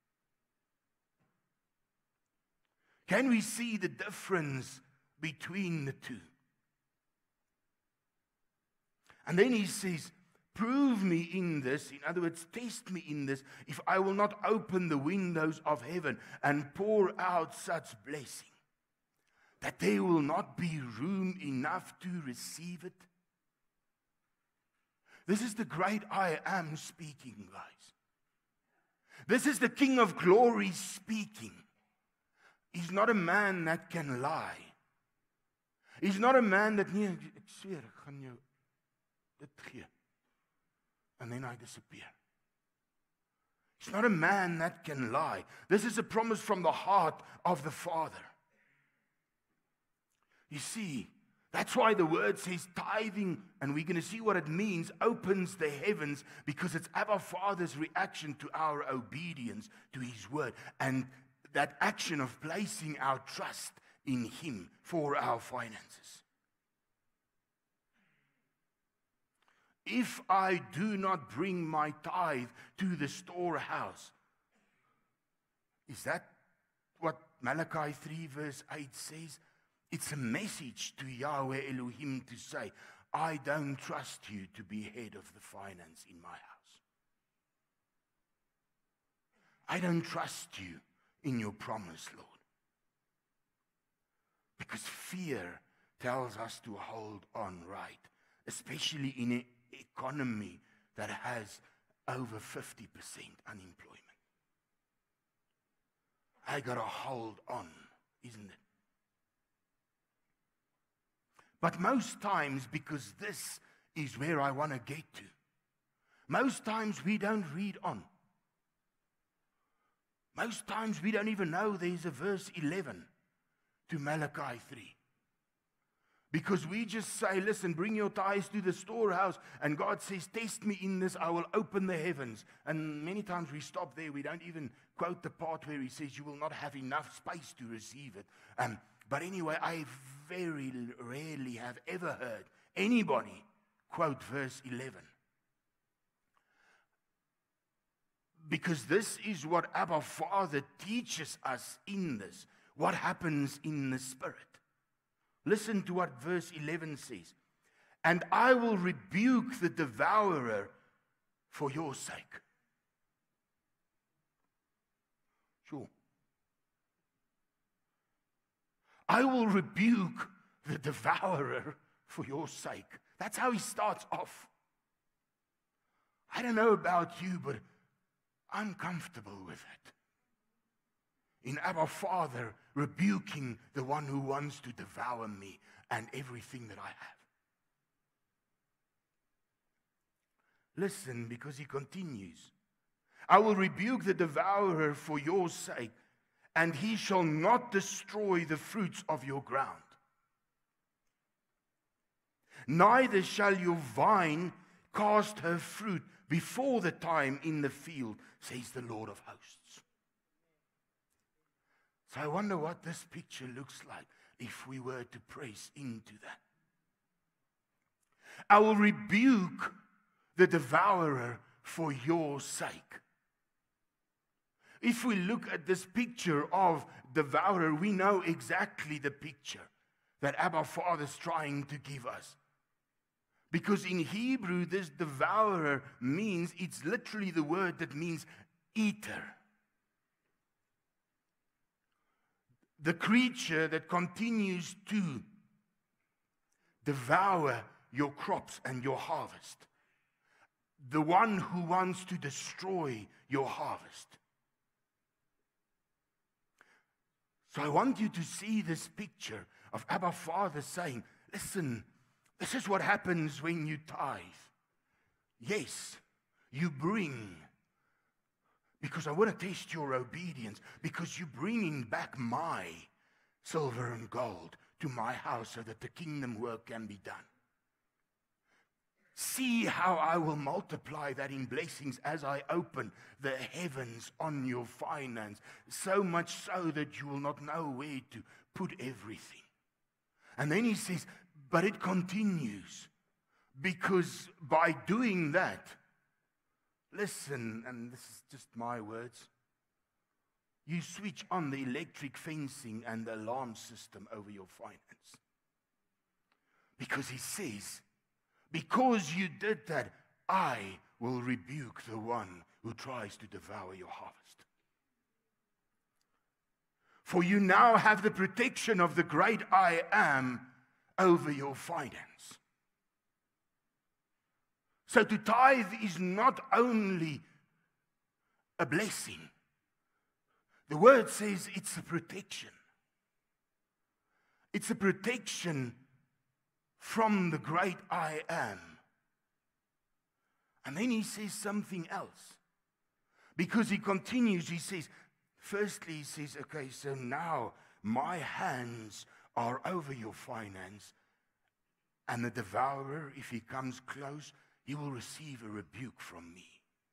Can we see the difference between the two? And then he says, prove me in this, in other words, test me in this, if I will not open the windows of heaven and pour out such blessing, that there will not be room enough to receive it. This is the great I am speaking, guys. This is the King of Glory speaking. He's not a man that can lie. He's not a man that, nee, ek sweer, ek gaan jou dit gee. And then I disappear. He's not a man that can lie. This is a promise from the heart of the Father. You see, that's why the word says tithing, and we're going to see what it means, opens the heavens, because it's Abba Father's reaction to our obedience to His word. And that action of placing our trust in Him for our finances. If I do not bring my tithe to the storehouse, is that what Malachi 3 verse 8 says? It's a message to Yahweh Elohim to say, I don't trust you to be head of the finance in my house. I don't trust you in your promise, Lord. Because fear tells us to hold on right, especially in an economy that has over 50% unemployment. I got to hold on, isn't it? But most times, because this is where I want to get to, most times we don't read on. Most times we don't even know there's a verse 11 to Malachi 3. Because we just say, listen, bring your tithes to the storehouse, and God says, test me in this, I will open the heavens. And many times we stop there, we don't even quote the part where He says you will not have enough space to receive it. But anyway, I very rarely have ever heard anybody quote verse 11. Because this is what Abba Father teaches us in this. What happens in the Spirit. Listen to what verse 11 says. And I will rebuke the devourer for your sake. Sure. I will rebuke the devourer for your sake. That's how he starts off. I don't know about you, but I'm comfortable with it. In Abba Father rebuking the one who wants to devour me and everything that I have. Listen, because he continues. I will rebuke the devourer for your sake, and he shall not destroy the fruits of your ground. Neither shall your vine cast her fruit before the time in the field, says the Lord of hosts. So I wonder what this picture looks like if we were to press into that. I will rebuke the devourer for your sake. If we look at this picture of devourer, we know exactly the picture that Abba Father is trying to give us. Because in Hebrew, this devourer means, it's literally the word that means eater. The creature that continues to devour your crops and your harvest. The one who wants to destroy your harvest. So I want you to see this picture of Abba Father saying, listen, this is what happens when you tithe. Yes, you bring, because I want to test your obedience, because you're bringing back my silver and gold to my house so that the kingdom work can be done. See how I will multiply that in blessings as I open the heavens on your finance, so much so that you will not know where to put everything. And then he says, but it continues, because by doing that, listen, and this is just my words, you switch on the electric fencing and the alarm system over your finance. Because he says, because you did that, I will rebuke the one who tries to devour your harvest. For you now have the protection of the great I am over your finance. So to tithe is not only a blessing. The word says it's a protection. It's a protection from the great I am. And then he says something else. Because he continues, he says, firstly he says, okay, so now my hands are over your finance, and the devourer, if he comes close, he will receive a rebuke from me.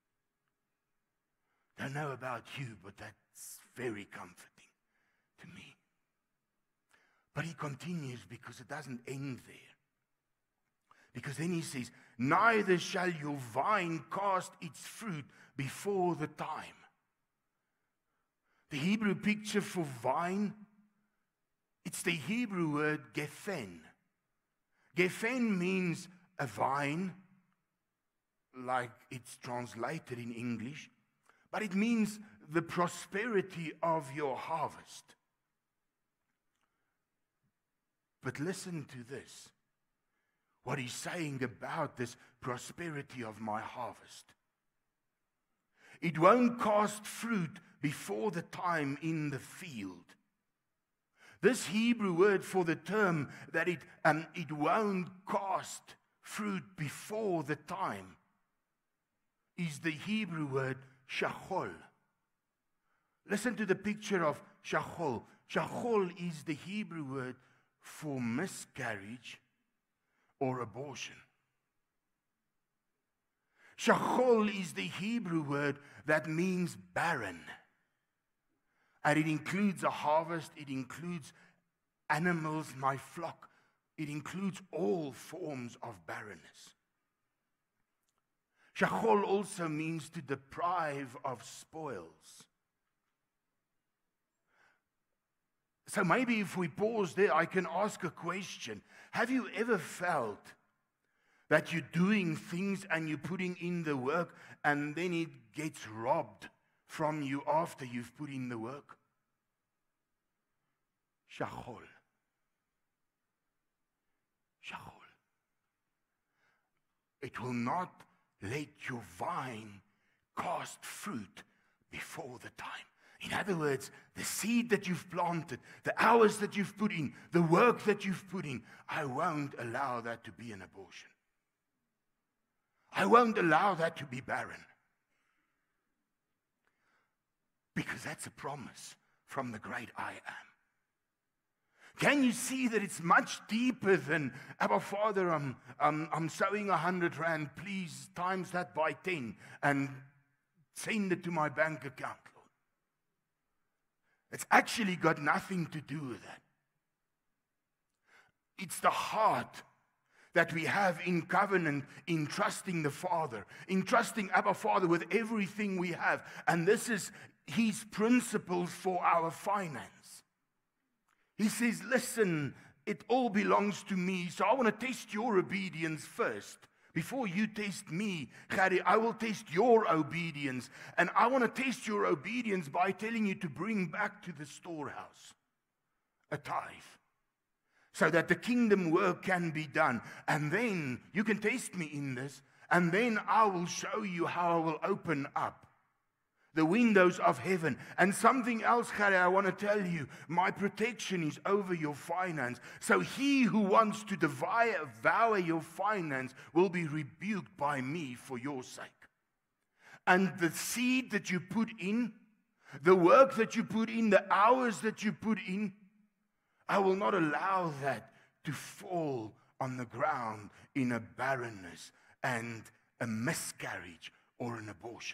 Don't know about you, but that's very comforting to me. But he continues because it doesn't end there. Because then he says, neither shall your vine cast its fruit before the time. The Hebrew picture for vine, it's the Hebrew word gefen. Gefen means a vine, like it's translated in English, but it means the prosperity of your harvest. But listen to this. What he's saying about this prosperity of my harvest. It won't cast fruit before the time in the field. This Hebrew word for the term that it won't cast fruit before the time is the Hebrew word shachol. Listen to the picture of shachol. Shachol is the Hebrew word for miscarriage or abortion. Shachol is the Hebrew word that means barren. And it includes a harvest, it includes animals, my flock. It includes all forms of barrenness. Shachol also means to deprive of spoils. So maybe if we pause there, I can ask a question. Have you ever felt that you're doing things and you're putting in the work and then it gets robbed from you after you've put in the work? Shachol. Shachol. It will not let your vine cast fruit before the time. In other words, the seed that you've planted, the hours that you've put in, the work that you've put in, I won't allow that to be an abortion. I won't allow that to be barren. Because that's a promise from the great I am. Can you see that it's much deeper than, Abba Father, I'm sowing 100 rand, please times that by 10 and send it to my bank account, Lord. It's actually got nothing to do with that. It's the heart that we have in covenant, in trusting the Father, in trusting Abba Father with everything we have. And this is His principles for our finance. He says, listen, it all belongs to me, so I want to test your obedience first. Before you test me, Gary, I will test your obedience. And I want to test your obedience by telling you to bring back to the storehouse a tithe, so that the kingdom work can be done. And then you can test me in this, and then I will show you how I will open up the windows of heaven. And something else, Harry, I want to tell you, my protection is over your finance. So he who wants to devour your finance will be rebuked by me for your sake. And the seed that you put in, the work that you put in, the hours that you put in, I will not allow that to fall on the ground in a barrenness and a miscarriage or an abortion.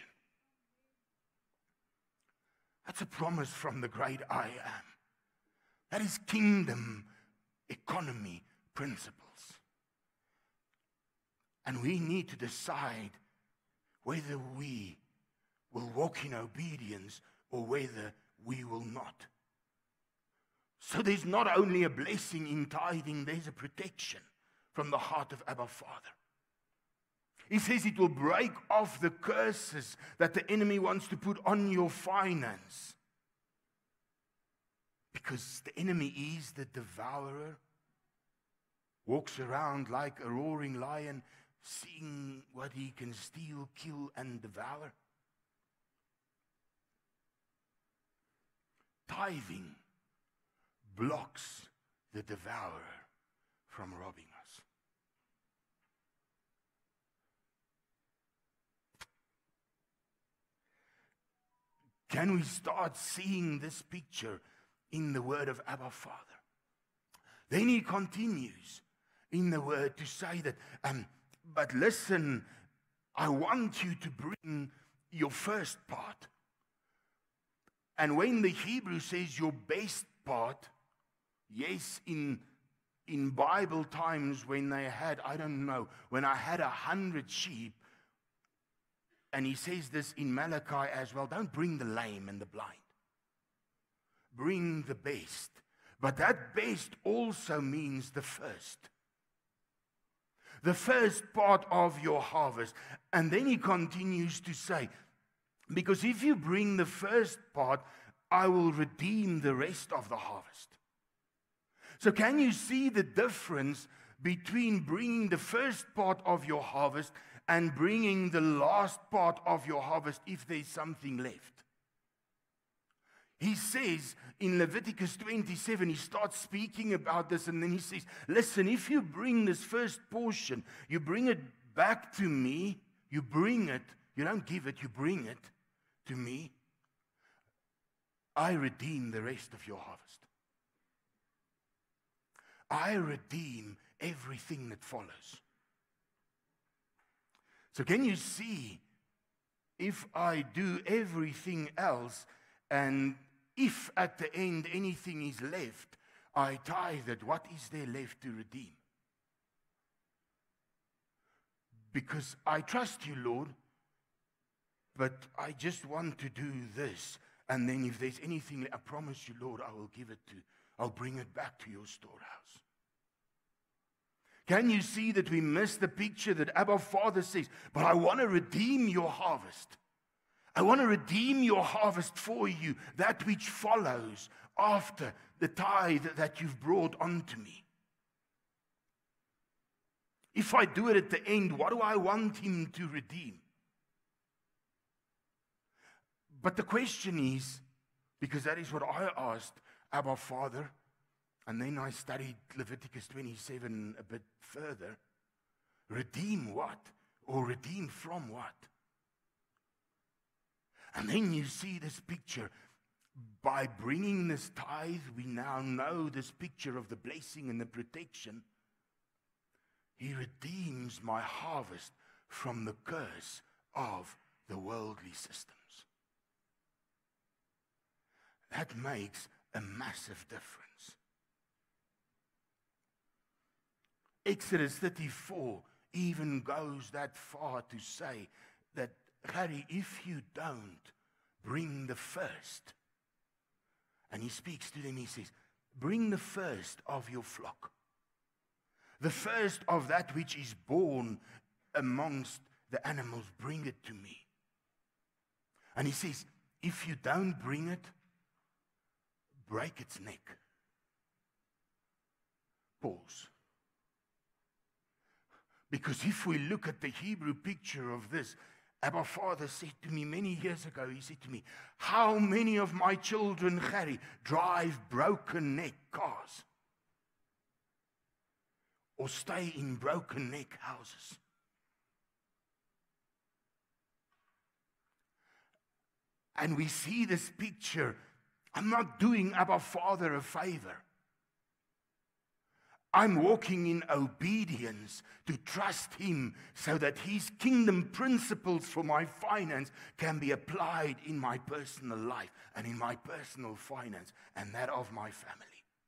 That's a promise from the great I am. That is kingdom economy principles. And we need to decide whether we will walk in obedience or whether we will not. So there's not only a blessing in tithing, there's a protection from the heart of Abba Father. He says it will break off the curses that the enemy wants to put on your finance. Because the enemy is the devourer, walks around like a roaring lion, seeing what he can steal, kill, and devour. Tithing blocks the devourer from robbing us. Can we start seeing this picture in the word of Abba Father? Then he continues in the word to say that, but listen, I want you to bring your first part. And when the Hebrew says your best part, yes, in Bible times when they had, I don't know, when I had 100 sheep, and he says this in Malachi as well, don't bring the lame and the blind. Bring the best. But that best also means the first. The first part of your harvest. And then he continues to say, because if you bring the first part, I will redeem the rest of the harvest. So can you see the difference between bringing the first part of your harvest and bringing the last part of your harvest if there's something left? He says in Leviticus 27, he starts speaking about this, and then he says, listen, if you bring this first portion, you bring it back to me, you bring it, you don't give it, you bring it to me, I redeem the rest of your harvest. I redeem everything that follows. So can you see, if I do everything else, and if at the end anything is left, I tithe it, what is there left to redeem? Because I trust you, Lord, but I just want to do this. And then if there's anything, I promise you, Lord, I will give it to, I'll bring it back to your storehouse. Can you see that we miss the picture that Abba Father says, but I want to redeem your harvest. I want to redeem your harvest for you, that which follows after the tithe that you've brought onto me. If I do it at the end, what do I want him to redeem? But the question is, because that is what I asked Abba Father, and then I studied Leviticus 27 a bit further. Redeem what? Or redeem from what? And then you see this picture. By bringing this tithe, we now know this picture of the blessing and the protection. He redeems my harvest from the curse of the worldly systems. That makes a massive difference. Exodus 34 even goes that far to say that, Harry, if you don't bring the first, and he speaks to them, he says, bring the first of your flock, the first of that which is born amongst the animals, bring it to me. And he says, if you don't bring it, break its neck. Pause. Because if we look at the Hebrew picture of this, Abba Father said to me many years ago, he said to me, how many of my children, Harry, drive broken neck cars? Or stay in broken neck houses? And we see this picture. I'm not doing Abba Father a favor. I'm walking in obedience to trust Him so that His kingdom principles for my finance can be applied in my personal life and in my personal finance and that of my family.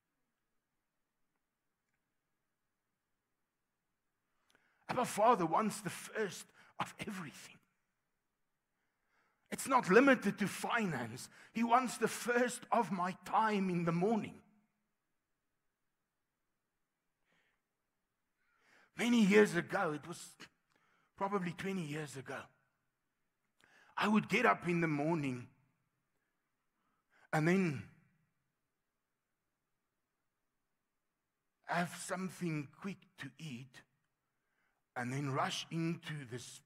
Abba Father wants the first of everything. It's not limited to finance. He wants the first of my time in the morning. Many years ago, it was probably 20 years ago, I would get up in the morning and then have something quick to eat and then rush into this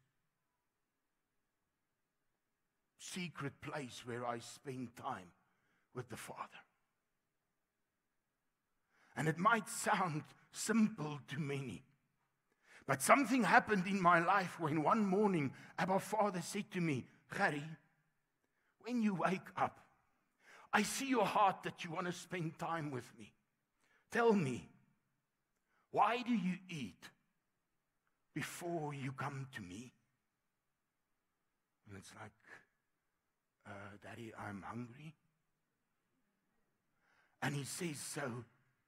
secret place where I spend time with the Father. And it might sound simple to many, but something happened in my life when one morning Abba Father said to me, Harry, when you wake up, I see your heart that you want to spend time with me. Tell me, why do you eat before you come to me? And it's like, Daddy, I'm hungry. And he says, so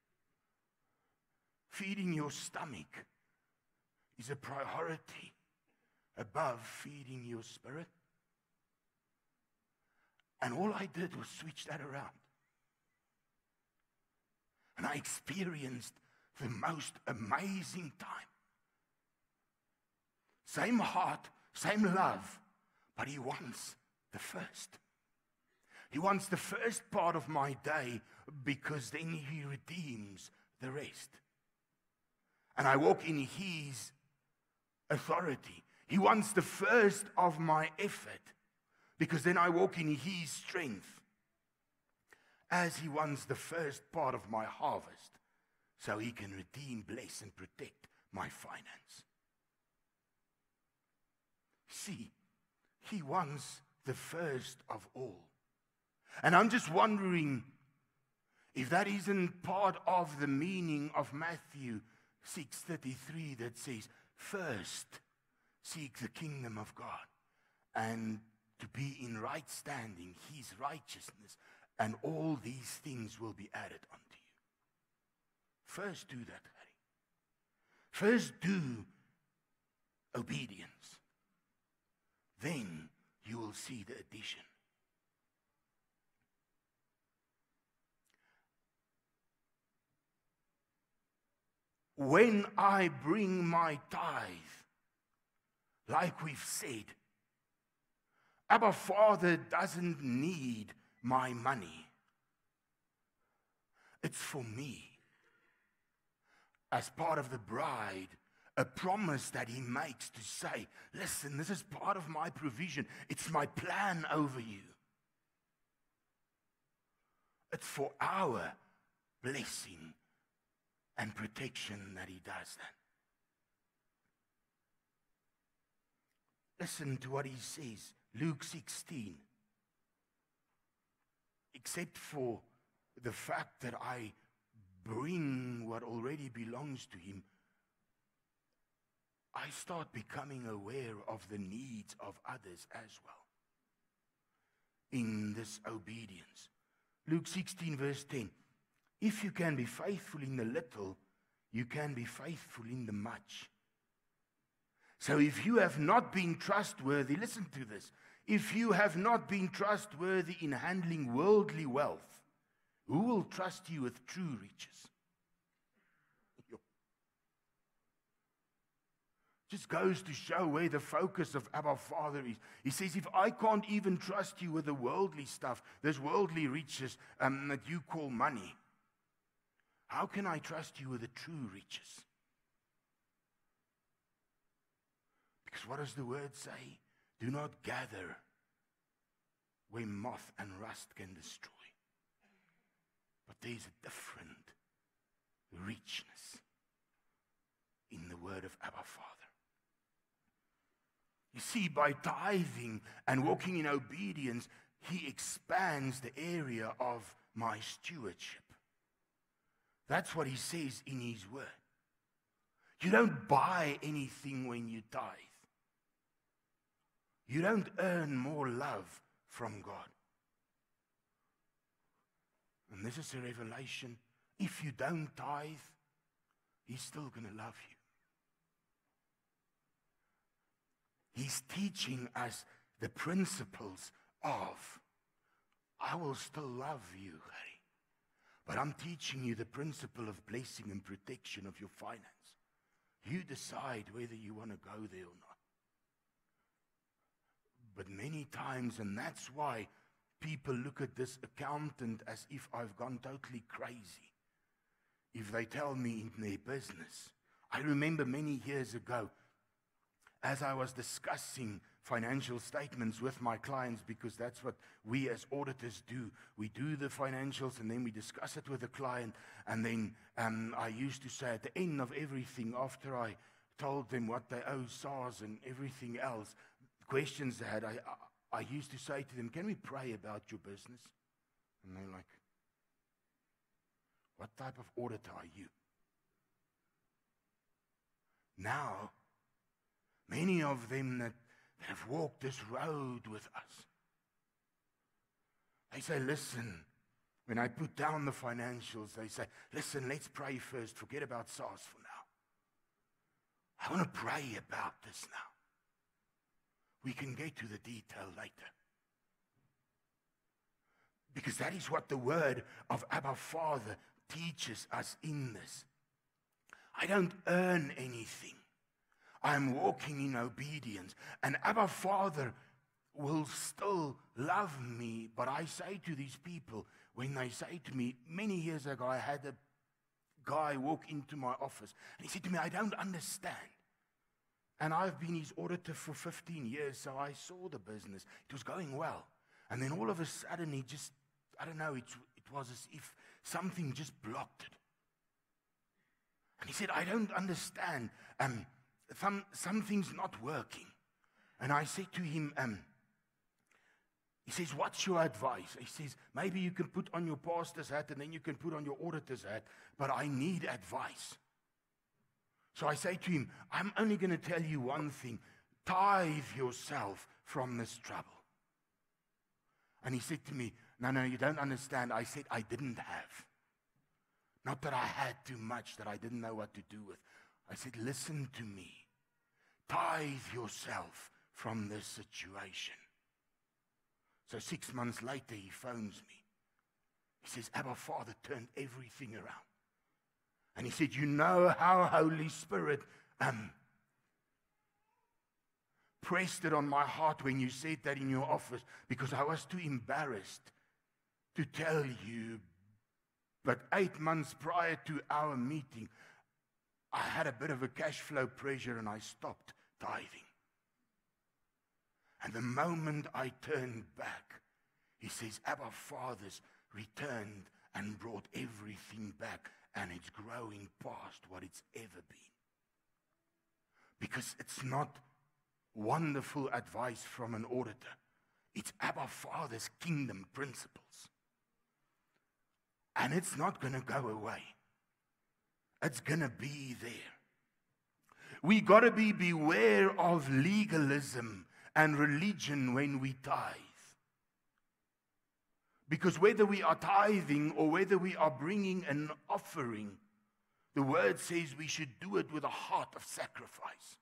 feeding your stomach is a priority above feeding your spirit. And all I did was switch that around. And I experienced the most amazing time. Same heart, same love, but He wants the first. He wants the first part of my day because then He redeems the rest. And I walk in His authority. He wants the first of my effort because then I walk in His strength, as He wants the first part of my harvest so He can redeem, bless, and protect my finance. See, He wants the first of all. And I'm just wondering if that isn't part of the meaning of Matthew 6:33 that says, first seek the kingdom of God and to be in right standing, His righteousness, and all these things will be added unto you. First do that, Harry. First do obedience. Then you will see the addition. When I bring my tithe, like we've said, Abba Father doesn't need my money. It's for me. As part of the bride, a promise that He makes to say, listen, this is part of my provision. It's my plan over you. It's for our blessing and protection that he does that. Listen to what he says, Luke 16. Except for the fact that I bring what already belongs to him, I start becoming aware of the needs of others as well in this obedience. Luke 16 verse 10. If you can be faithful in the little, you can be faithful in the much. So if you have not been trustworthy, listen to this. If you have not been trustworthy in handling worldly wealth, who will trust you with true riches? Just goes to show where the focus of Abba Father is. He says, if I can't even trust you with the worldly stuff, those worldly riches that you call money, how can I trust you with the true riches? Because what does the word say? Do not gather where moth and rust can destroy. But there's a different richness in the word of Abba Father. You see, by tithing and walking in obedience, he expands the area of my stewardship. That's what he says in his word. You don't buy anything when you tithe. You don't earn more love from God. And this is a revelation. If you don't tithe, he's still going to love you. He's teaching us the principles of, I will still love you, Harry, but I'm teaching you the principle of blessing and protection of your finance. You decide whether you want to go there or not. But many times, and that's why people look at this accountant as if I've gone totally crazy, if they tell me in their business. I remember many years ago, as I was discussing financial statements with my clients, because that's what we as auditors do. We do the financials and then we discuss it with the client. And then I used to say at the end of everything, after I told them what they owe SARS and everything else, questions they had, I used to say to them, can we pray about your business? And they're like, what type of auditor are you? Now, many of them that have walked this road with us, they say, listen, when I put down the financials, they say, listen, let's pray first. Forget about SARS for now. I want to pray about this now. We can get to the detail later. Because that is what the word of Abba Father teaches us in this. I don't earn anything. I'm walking in obedience. And Abba Father will still love me. But I say to these people, when they say to me, many years ago I had a guy walk into my office. And he said to me, I don't understand. And I've been his auditor for 15 years, so I saw the business. It was going well. And then all of a sudden he just, I don't know, it was as if something just blocked it. And he said, I don't understand. Something's not working. And I said to him, he says, what's your advice? He says, maybe you can put on your pastor's hat and then you can put on your auditor's hat, but I need advice. So I say to him, I'm only going to tell you one thing. Tithe yourself from this trouble. And he said to me, no, you don't understand. I said, I didn't have. Not that I had too much that I didn't know what to do with. I said, listen to me. Tithe yourself from this situation. So 6 months later, he phones me. He says, Abba Father turned everything around. And he said, you know how Holy Spirit pressed it on my heart when you said that in your office, because I was too embarrassed to tell you. But 8 months prior to our meeting, I had a bit of a cash flow pressure and I stopped tithing. And the moment I turned back, he says, Abba Father's returned and brought everything back, and it's growing past what it's ever been. Because it's not wonderful advice from an auditor. It's Abba Father's kingdom principles. And it's not going to go away. It's going to be there. We got to be beware of legalism and religion when we tithe. Because whether we are tithing or whether we are bringing an offering, the word says we should do it with a heart of sacrifice.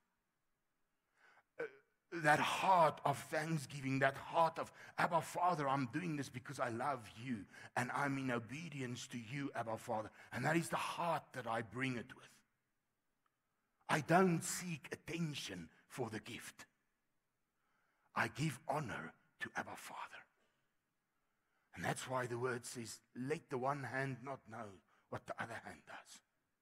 That heart of thanksgiving, that heart of, Abba Father, I'm doing this because I love you and I'm in obedience to you, Abba Father. And that is the heart that I bring it with. I don't seek attention for the gift. I give honor to Abba Father. And that's why the word says, let the one hand not know what the other hand does.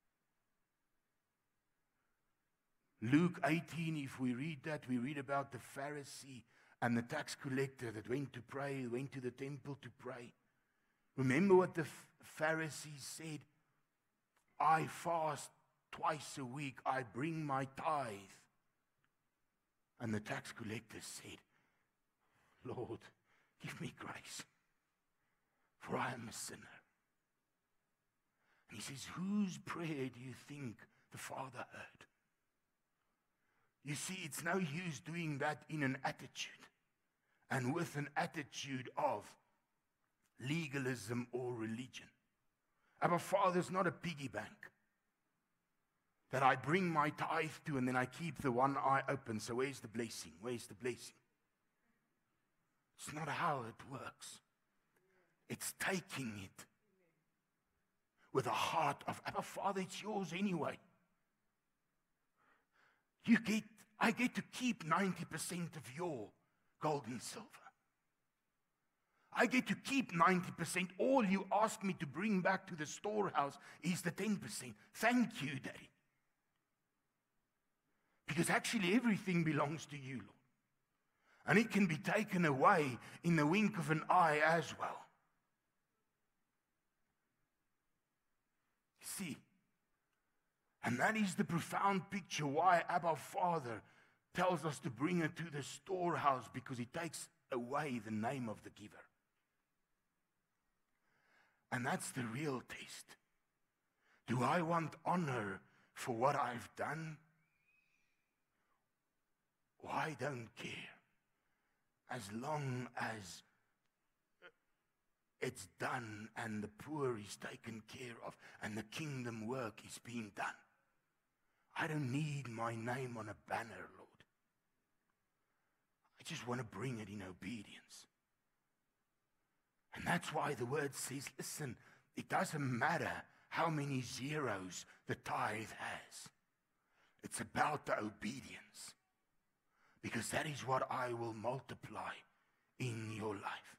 Luke 18, if we read that, we read about the Pharisee and the tax collector that went to pray, went to the temple to pray. Remember what the Pharisee said? I fast twice a week, I bring my tithe. And the tax collector said, Lord, give me grace, for I am a sinner. And he says, whose prayer do you think the Father heard? You see, it's no use doing that in an attitude and with an attitude of legalism or religion. Our Father's not a piggy bank that I bring my tithe to and then I keep the one eye open. So where's the blessing? Where's the blessing? It's not how it works. It's taking it with a heart of, Abba Father, it's yours anyway. I get to keep 90% of your gold and silver. I get to keep 90%. All you ask me to bring back to the storehouse is the 10%. Thank you, Daddy. Because actually everything belongs to you, Lord. And it can be taken away in the wink of an eye as well. See, and that is the profound picture why Abba Father tells us to bring it to the storehouse, because he takes away the name of the giver. And that's the real test. Do I want honor for what I've done? Or I don't care, as long as it's done and the poor is taken care of and the kingdom work is being done. I don't need my name on a banner, Lord. I just want to bring it in obedience. And that's why the word says, listen, it doesn't matter how many zeros the tithe has. It's about the obedience. Because that is what I will multiply in your life.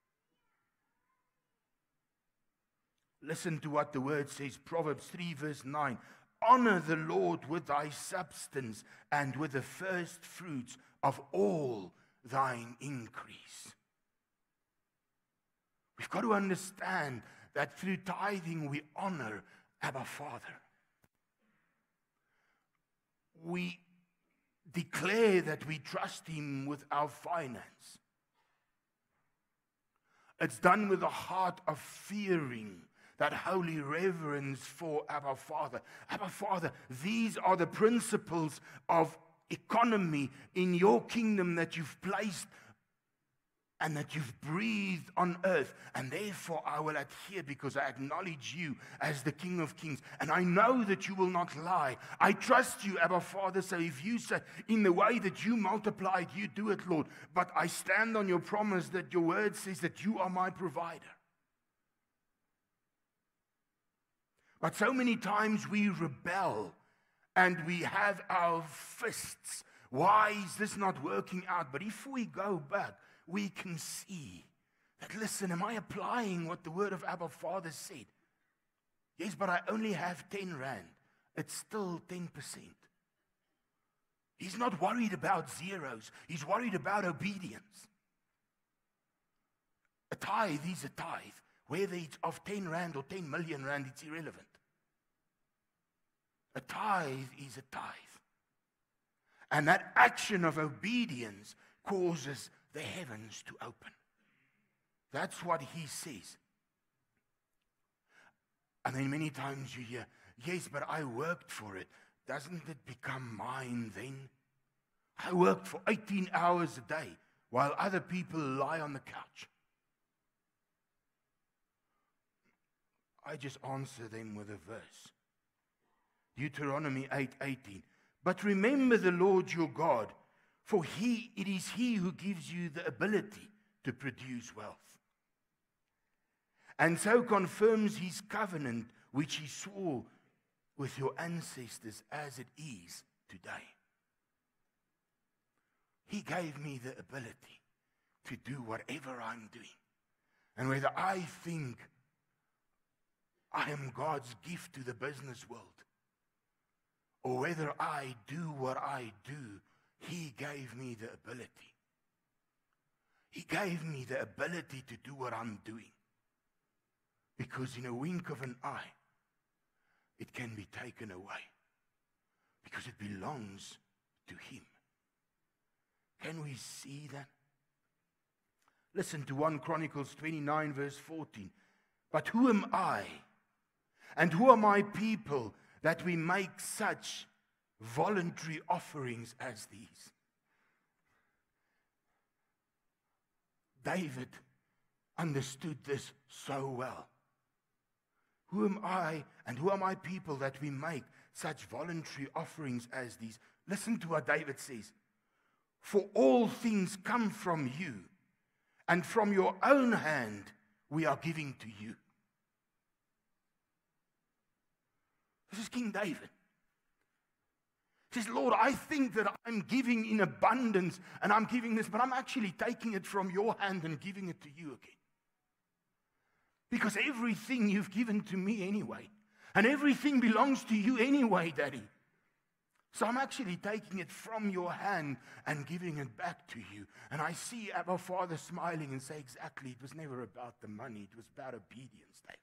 Listen to what the word says, Proverbs 3 verse 9. Honor the Lord with thy substance and with the first fruits of all thine increase. We've got to understand that through tithing we honor Abba Father. We declare that we trust him with our finance. It's done with a heart of fearing, that holy reverence for Abba Father. Abba Father, these are the principles of economy in your kingdom that you've placed and that you've breathed on earth. And therefore I will adhere, because I acknowledge you as the King of Kings. And I know that you will not lie. I trust you, Abba Father. So if you say, in the way that you multiplied, you do it, Lord. But I stand on your promise that your word says that you are my provider. But so many times we rebel and we have our fists. Why is this not working out? But if we go back, we can see that, listen, am I applying what the word of Abba Father said? Yes, but I only have 10 rand. It's still 10%. He's not worried about zeros. He's worried about obedience. A tithe is a tithe. Whether it's of 10 rand or 10 million rand, it's irrelevant. A tithe is a tithe. And that action of obedience causes the heavens to open. That's what he says. And then many times you hear, yes, but I worked for it. Doesn't it become mine then? I worked for 18 hours a day while other people lie on the couch. I just answer them with a verse. Deuteronomy 8:18. But remember the Lord your God, for it is he who gives you the ability to produce wealth, and so confirms his covenant which he swore with your ancestors as it is today. He gave me the ability to do whatever I'm doing. And whether I think I am God's gift to the business world, or whether I do what I do, he gave me the ability. He gave me the ability to do what I'm doing. Because in a wink of an eye, it can be taken away. Because it belongs to him. Can we see that? Listen to 1 Chronicles 29 verse 14. But who am I? And who are my people that we make such voluntary offerings as these? David understood this so well. Who am I and who are my people that we make such voluntary offerings as these? Listen to what David says. For all things come from you, and from your own hand we are giving to you. This is King David. He says, Lord, I think that I'm giving in abundance and I'm giving this, but I'm actually taking it from your hand and giving it to you again. Because everything you've given to me anyway, and everything belongs to you anyway, Daddy. So I'm actually taking it from your hand and giving it back to you. And I see Abba Father smiling and say, exactly, it was never about the money, it was about obedience, David.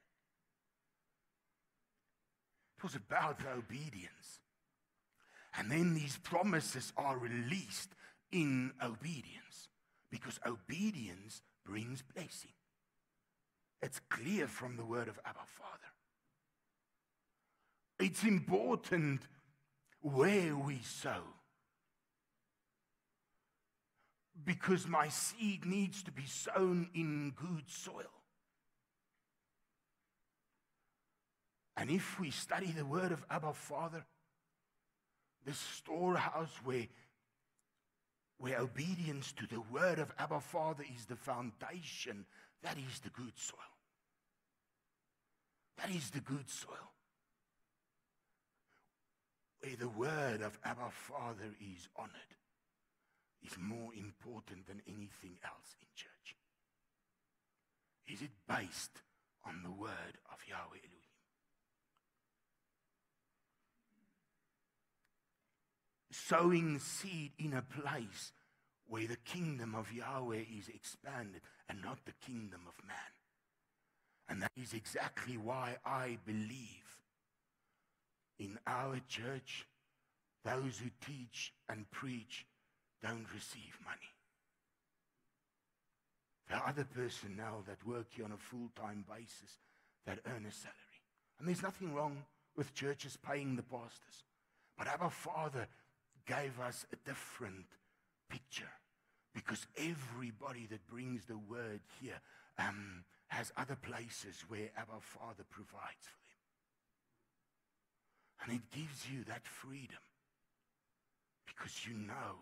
It was about the obedience. And then these promises are released in obedience. Because obedience brings blessing. It's clear from the word of Abba Father. It's important where we sow. Because my seed needs to be sown in good soil. And if we study the word of Abba Father, this storehouse where obedience to the word of Abba Father is the foundation, that is the good soil. That is the good soil. Where the word of Abba Father is honored is more important than anything else in church. Is it based on the word of Yahweh Elohim? Sowing seed in a place where the kingdom of Yahweh is expanded and not the kingdom of man. And that is exactly why I believe in our church, those who teach and preach don't receive money. There are other personnel that work here on a full-time basis that earn a salary. And there's nothing wrong with churches paying the pastors. But Abba Father gave us a different picture. Because everybody that brings the word here has other places where Abba Father provides for them. And it gives you that freedom. Because you know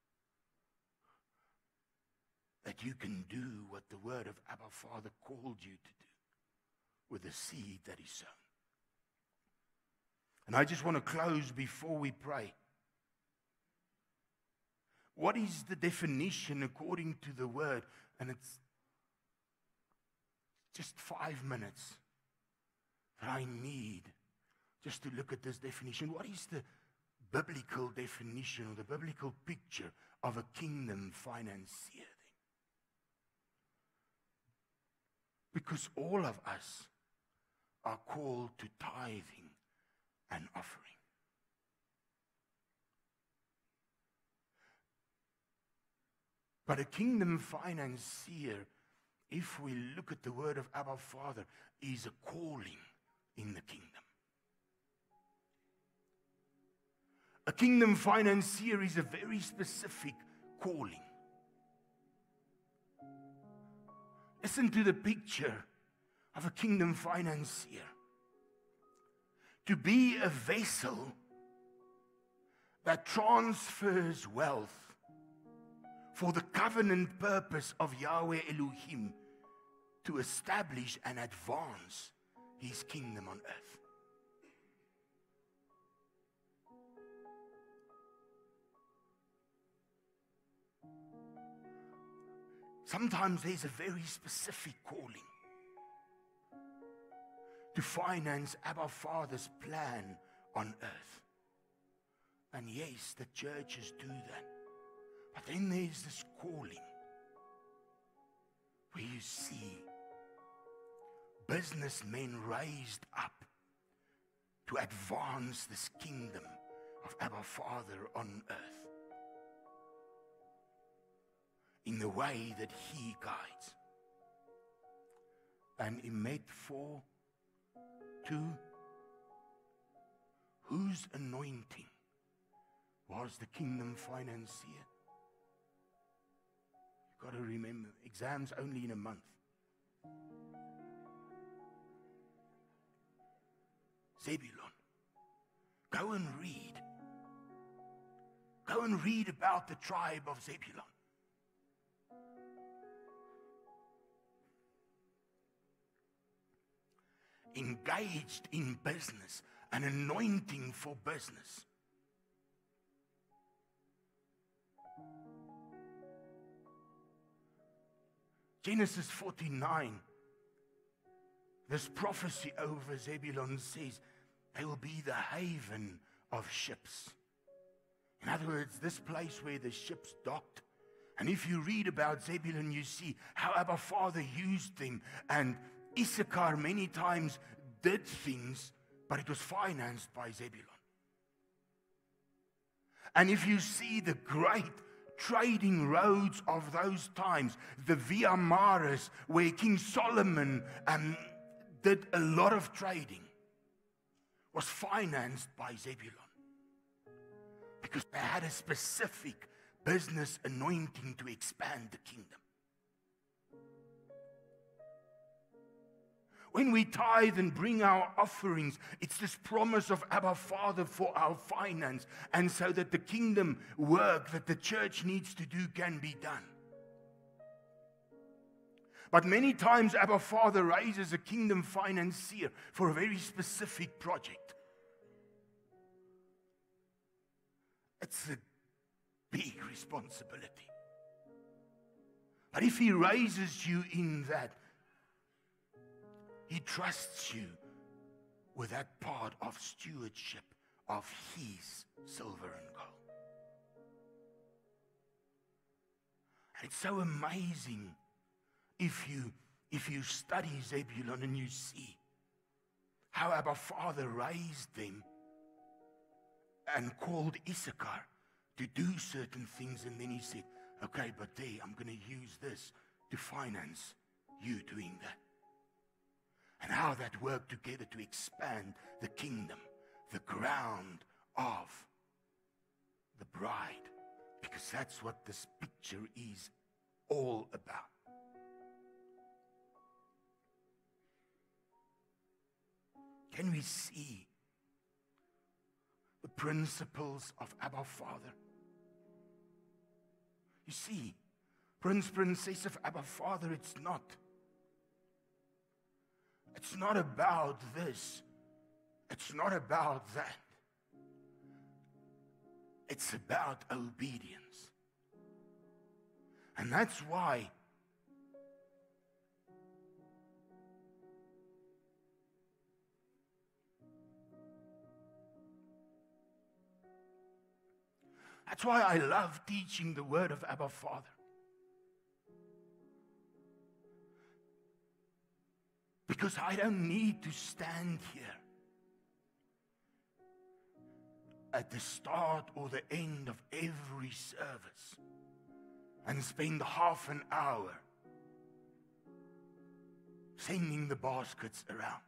that you can do what the word of Abba Father called you to do with the seed that is sown. And I just want to close before we pray. What is the definition according to the word? And it's just 5 minutes that I need just to look at this definition. What is the biblical definition or the biblical picture of a kingdom financier? Because all of us are called to tithing and offering. But a kingdom financier, if we look at the word of Abba Father, is a calling in the kingdom. A kingdom financier is a very specific calling. Listen to the picture of a kingdom financier. To be a vessel that transfers wealth for the covenant purpose of Yahweh Elohim to establish and advance his kingdom on earth. Sometimes there's a very specific calling to finance Abba Father's plan on earth. And yes, the churches do that. But then there's this calling where you see businessmen raised up to advance this kingdom of Abba Father on earth in the way that he guides. And Emet 4:2, whose anointing was the kingdom financier? You've got to remember, exams only in a month. Zebulon. Go and read. Go and read about the tribe of Zebulon. Engaged in business, an anointing for business. Genesis 49, this prophecy over Zebulon says they will be the haven of ships. In other words, this place where the ships docked. And if you read about Zebulon, you see how Abba Father used them, and Issachar many times did things, but it was financed by Zebulon. And if you see the great trading roads of those times, the Via Maris, where King Solomon did a lot of trading, was financed by Zebulon. Because they had a specific business anointing to expand the kingdom. When we tithe and bring our offerings, it's this promise of Abba Father for our finance, and so that the kingdom work that the church needs to do can be done. But many times Abba Father raises a kingdom financier for a very specific project. It's a big responsibility. But if he raises you in that, he trusts you with that part of stewardship of his silver and gold. And it's so amazing if you study Zebulon and you see how Abba Father raised them and called Issachar to do certain things, and then he said, okay, but there, I'm going to use this to finance you doing that. And how that worked together to expand the kingdom, the ground of the bride. Because that's what this picture is all about. Can we see the principles of Abba Father? You see, Princess of Abba Father, it's not about this. It's not about that. It's about obedience. And that's why I love teaching the word of Abba Father. Because I don't need to stand here at the start or the end of every service and spend half an hour sending the baskets around.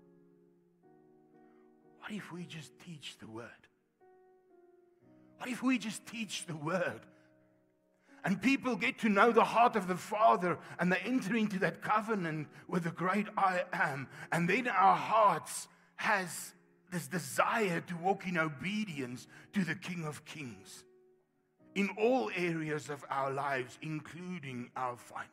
What if we just teach the word? What if we just teach the word? And people get to know the heart of the Father, and they enter into that covenant with the great I am. And then our hearts has this desire to walk in obedience to the King of Kings in all areas of our lives, including our finance.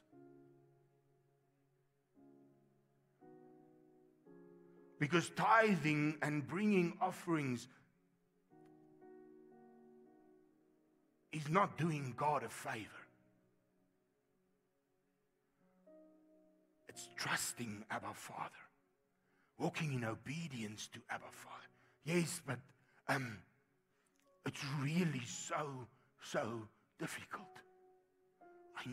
Because tithing and bringing offerings is not doing God a favor. It's trusting Abba Father, walking in obedience to Abba Father. Yes, but it's really so difficult. I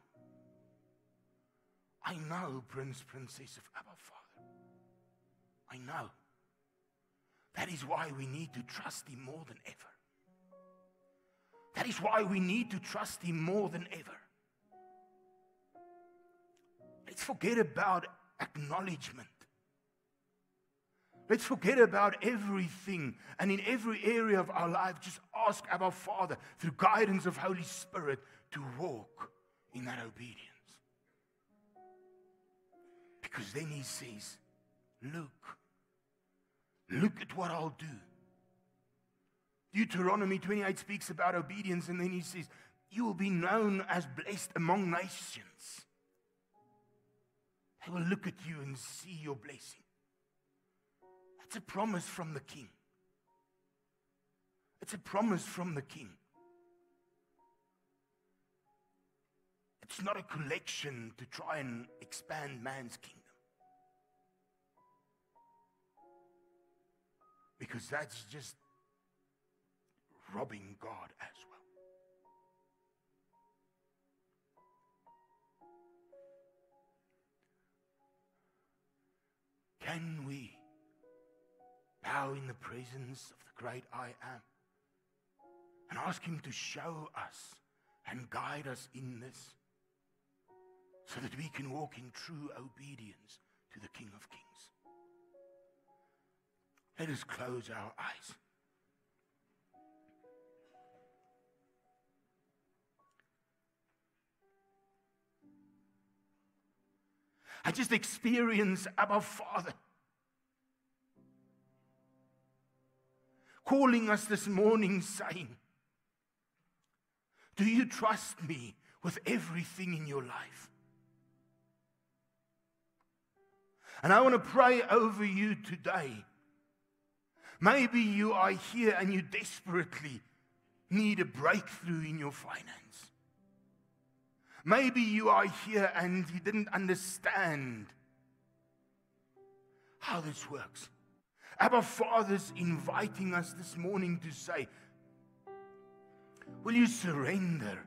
know, Prince, Princess of Abba Father. I know. That is why we need to trust Him more than ever. That is why we need to trust Him more than ever. Let's forget about acknowledgement. Let's forget about everything, and in every area of our life, just ask Abba Father, through guidance of Holy Spirit, to walk in that obedience. Because then He says, look at what I'll do. Deuteronomy 28 speaks about obedience, and then he says, you will be known as blessed among nations. They will look at you and see your blessing. That's a promise from the King. It's a promise from the King. It's not a collection to try and expand man's kingdom. Because that's just robbing God as well. Can we bow in the presence of the great I am and ask Him to show us and guide us in this so that we can walk in true obedience to the King of Kings? Let us close our eyes. I just experience Abba Father calling us this morning saying, do you trust me with everything in your life? And I want to pray over you today. Maybe you are here and you desperately need a breakthrough in your finance. Maybe you are here and you didn't understand how this works. Abba Father's inviting us this morning to say, will you surrender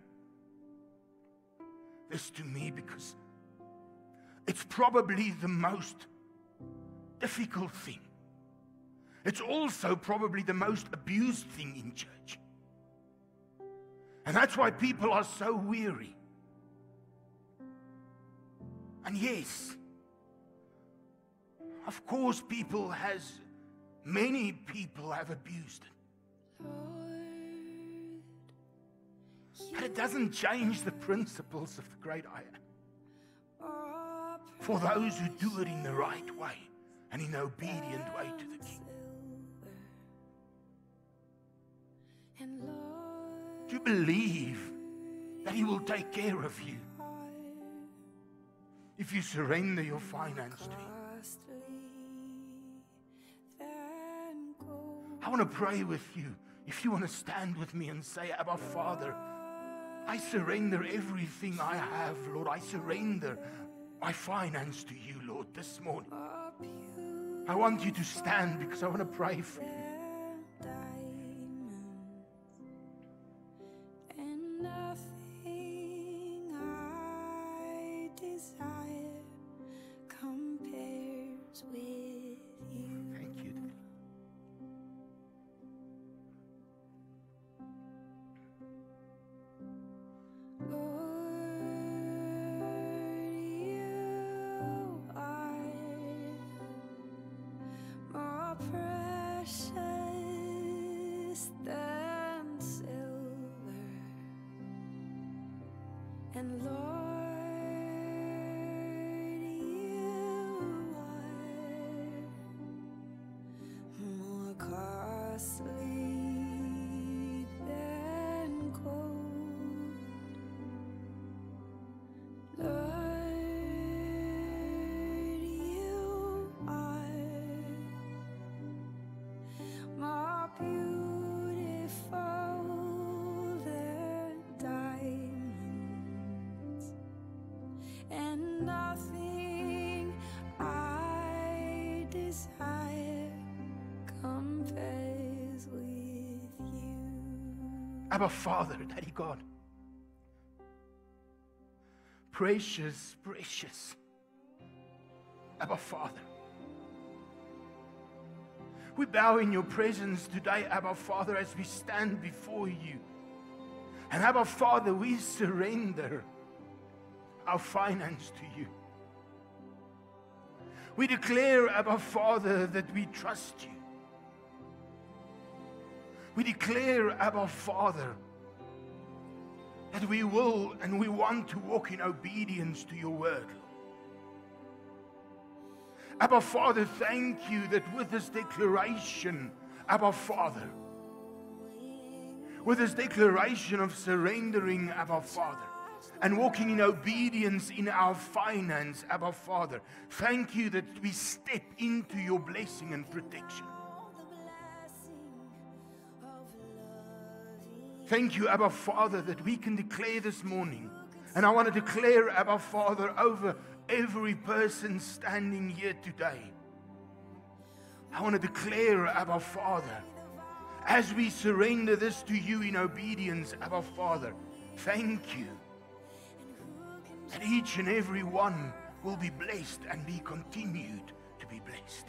this to me? Because it's probably the most difficult thing. It's also probably the most abused thing in church. And that's why people are so weary. And yes, of course, many people have abused it. But it doesn't change the principles of the great I am. For those who do it in the right way and in an obedient way to the King. Do you believe that He will take care of you if you surrender your finance to Him? I want to pray with you. If you want to stand with me and say, Abba Father, I surrender everything I have, Lord. I surrender my finance to you, Lord, this morning. I want you to stand because I want to pray for you. Nothing I desire compares And Lord, you are more costly than gold. Lord, you are more beautiful than diamonds, and nothing I desire compares with you. Abba Father, Daddy God. Precious, precious Abba Father. We bow in your presence today, Abba Father, as we stand before you. And Abba Father, we surrender our finance to you. We declare, Abba Father, that we trust you. We declare, Abba Father, that we will and we want to walk in obedience to your word. Abba Father, thank you that with this declaration, Abba Father, with this declaration of surrendering, Abba Father, and walking in obedience in our finance, Abba Father, thank you that we step into your blessing and protection. Thank you, Abba Father, that we can declare this morning. And I want to declare, Abba Father, over every person standing here today. I want to declare, Abba Father, as we surrender this to you in obedience, Abba Father, thank you that each and every one will be blessed and be continued to be blessed.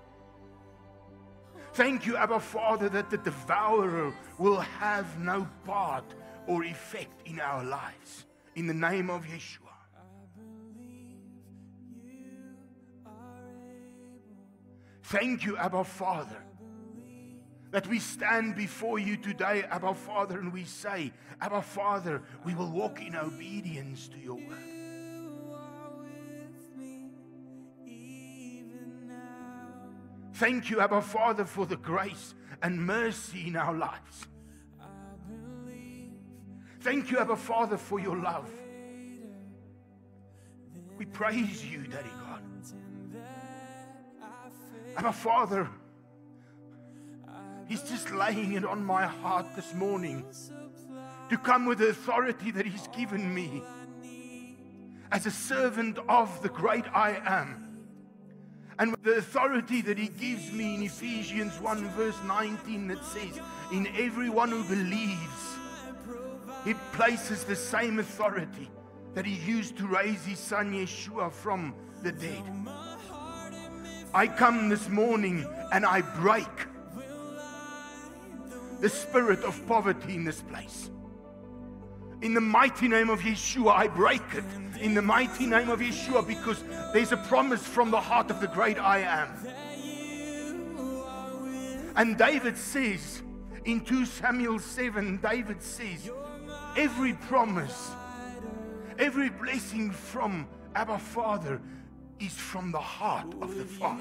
Thank you, Abba Father, that the devourer will have no part or effect in our lives. In the name of Yeshua. Thank you, Abba Father, that we stand before you today, Abba Father, and we say, Abba Father, we will walk in obedience to your word. Thank you, Abba Father, for the grace and mercy in our lives. Thank you, Abba Father, for your love. We praise you, Daddy God. Abba Father, He's just laying it on my heart this morning to come with the authority that He's given me as a servant of the great I am. And with the authority that He gives me in Ephesians 1 verse 19 that says, in everyone who believes, He places the same authority that He used to raise His Son Yeshua from the dead. I come this morning and I break the spirit of poverty in this place. In the mighty name of Yeshua, I break it. In the mighty name of Yeshua, because there's a promise from the heart of the great I am. And David says, in 2 Samuel 7, David says, every promise, every blessing from Abba Father is from the heart of the Father.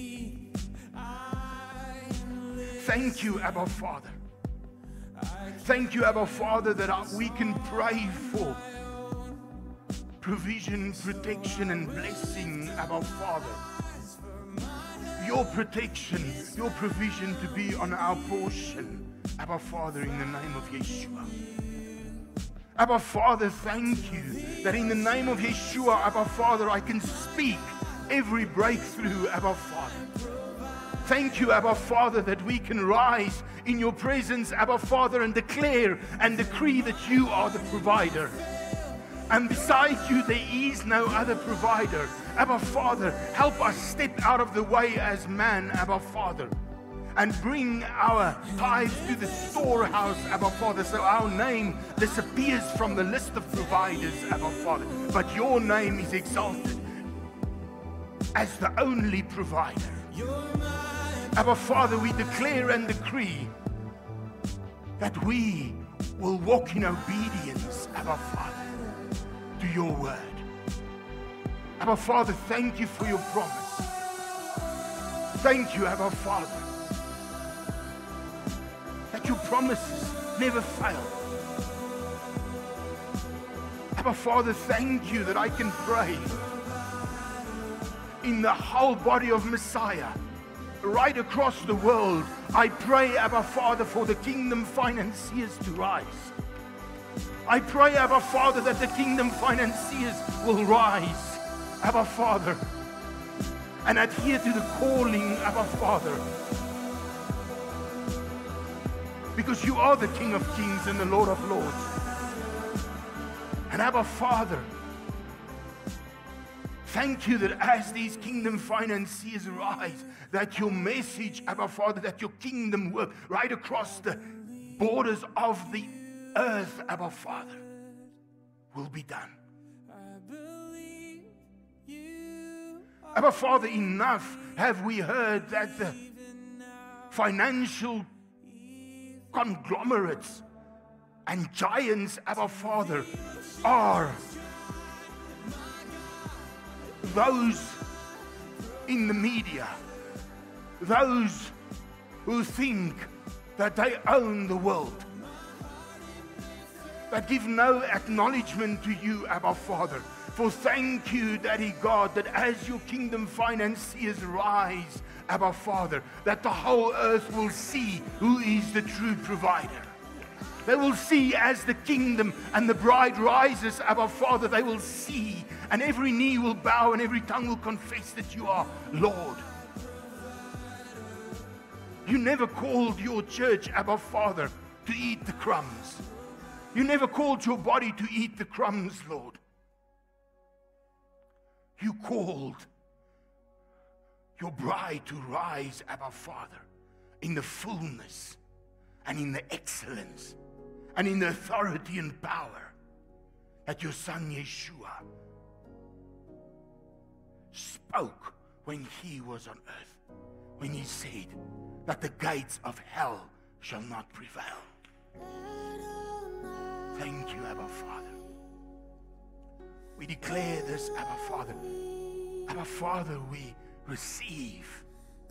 Thank you, Abba Father. Thank you, Abba Father, that we can pray for provision, protection, and blessing, Abba Father. Your protection, your provision to be on our portion, Abba Father, in the name of Yeshua. Abba Father, thank you that in the name of Yeshua, Abba Father, I can speak every breakthrough, Abba Father. Thank you, Abba Father, that we can rise in your presence, Abba Father, and declare and decree that you are the provider. And beside you, there is no other provider. Abba Father, help us step out of the way as man, Abba Father, and bring our tithes to the storehouse, Abba Father, so our name disappears from the list of providers, Abba Father, but your name is exalted as the only provider. Abba Father, we declare and decree that we will walk in obedience, Abba Father. to your word. Abba Father, thank you for your promise. Thank you, Abba Father, that your promises never fail. Abba Father, thank you that I can pray in the whole body of Messiah, right across the world. I pray, Abba Father, for the kingdom financiers to rise. I pray, Abba Father, that the kingdom financiers will rise, Abba Father, and adhere to the calling, Abba Father. Because you are the King of Kings and the Lord of Lords. And Abba Father, thank you that as these kingdom financiers rise, that your message, Abba Father, that your kingdom work right across the borders of the earth, Abba Father, will be done. Abba Father, enough have we heard that the financial conglomerates and giants, Abba Father, are those in the media, those who think that they own the world, that give no acknowledgement to you, Abba Father. For thank you, Daddy God, that as your kingdom financiers rise, Abba Father, that the whole earth will see who is the true provider. They will see as the kingdom and the bride rises, Abba Father, they will see, and every knee will bow and every tongue will confess that you are Lord. You never called your church, Abba Father, to eat the crumbs. You never called your body to eat the crumbs, Lord. You called your bride to rise, Abba Father, in the fullness and in the excellence and in the authority and power that your Son Yeshua spoke when he was on earth, when he said that the gates of hell shall not prevail. Thank you, Abba Father. We declare this, Abba Father. Abba Father, we receive.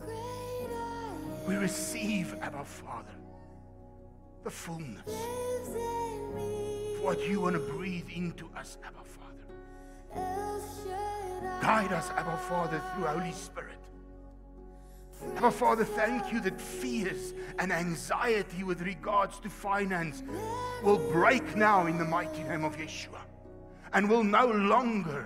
We receive, Abba Father, the fullness of what you want to breathe into us, Abba Father. Guide us, Abba Father, through Holy Spirit. Abba Father, thank you that fears and anxiety with regards to finance will break now in the mighty name of Yeshua, and will no longer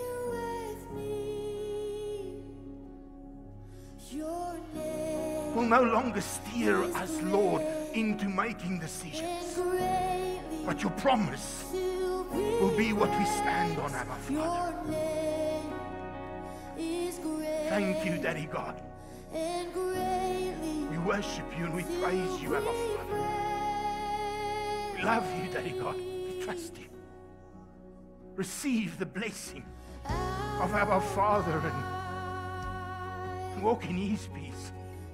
steer us, Lord, into making decisions. But your promise will be what we stand on, Abba Father. Thank you, Daddy God. We worship you and we praise you, Abba Father. We love you, Daddy God. We trust you. Receive the blessing of Abba Father and walk in his peace.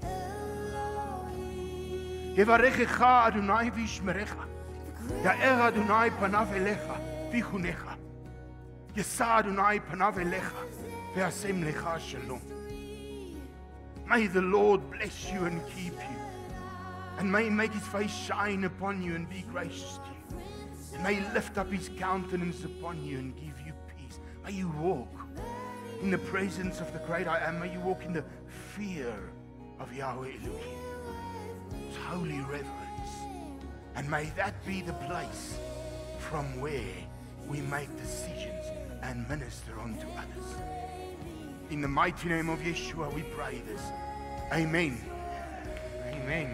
Yevarechecha Adonai v'yishmerecha. Ya'er Adonai panav elecha v'yichunecha. Yesa Adonai panav elecha v'yasem lecha shalom. May the Lord bless you and keep you, and may he make his face shine upon you and be gracious to you. And may he lift up his countenance upon you and give you peace. May you walk in the presence of the great I Am. May you walk in the fear of Yahweh Elohim. It's holy reverence. And may that be the place from where we make decisions and minister unto others. In the mighty name of Yeshua we pray this. Amen. Amen.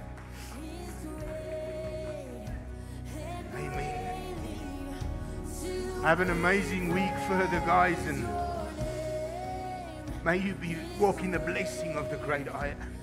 Amen. Have an amazing week further, guys, and may you be walking the blessing of the great I Am.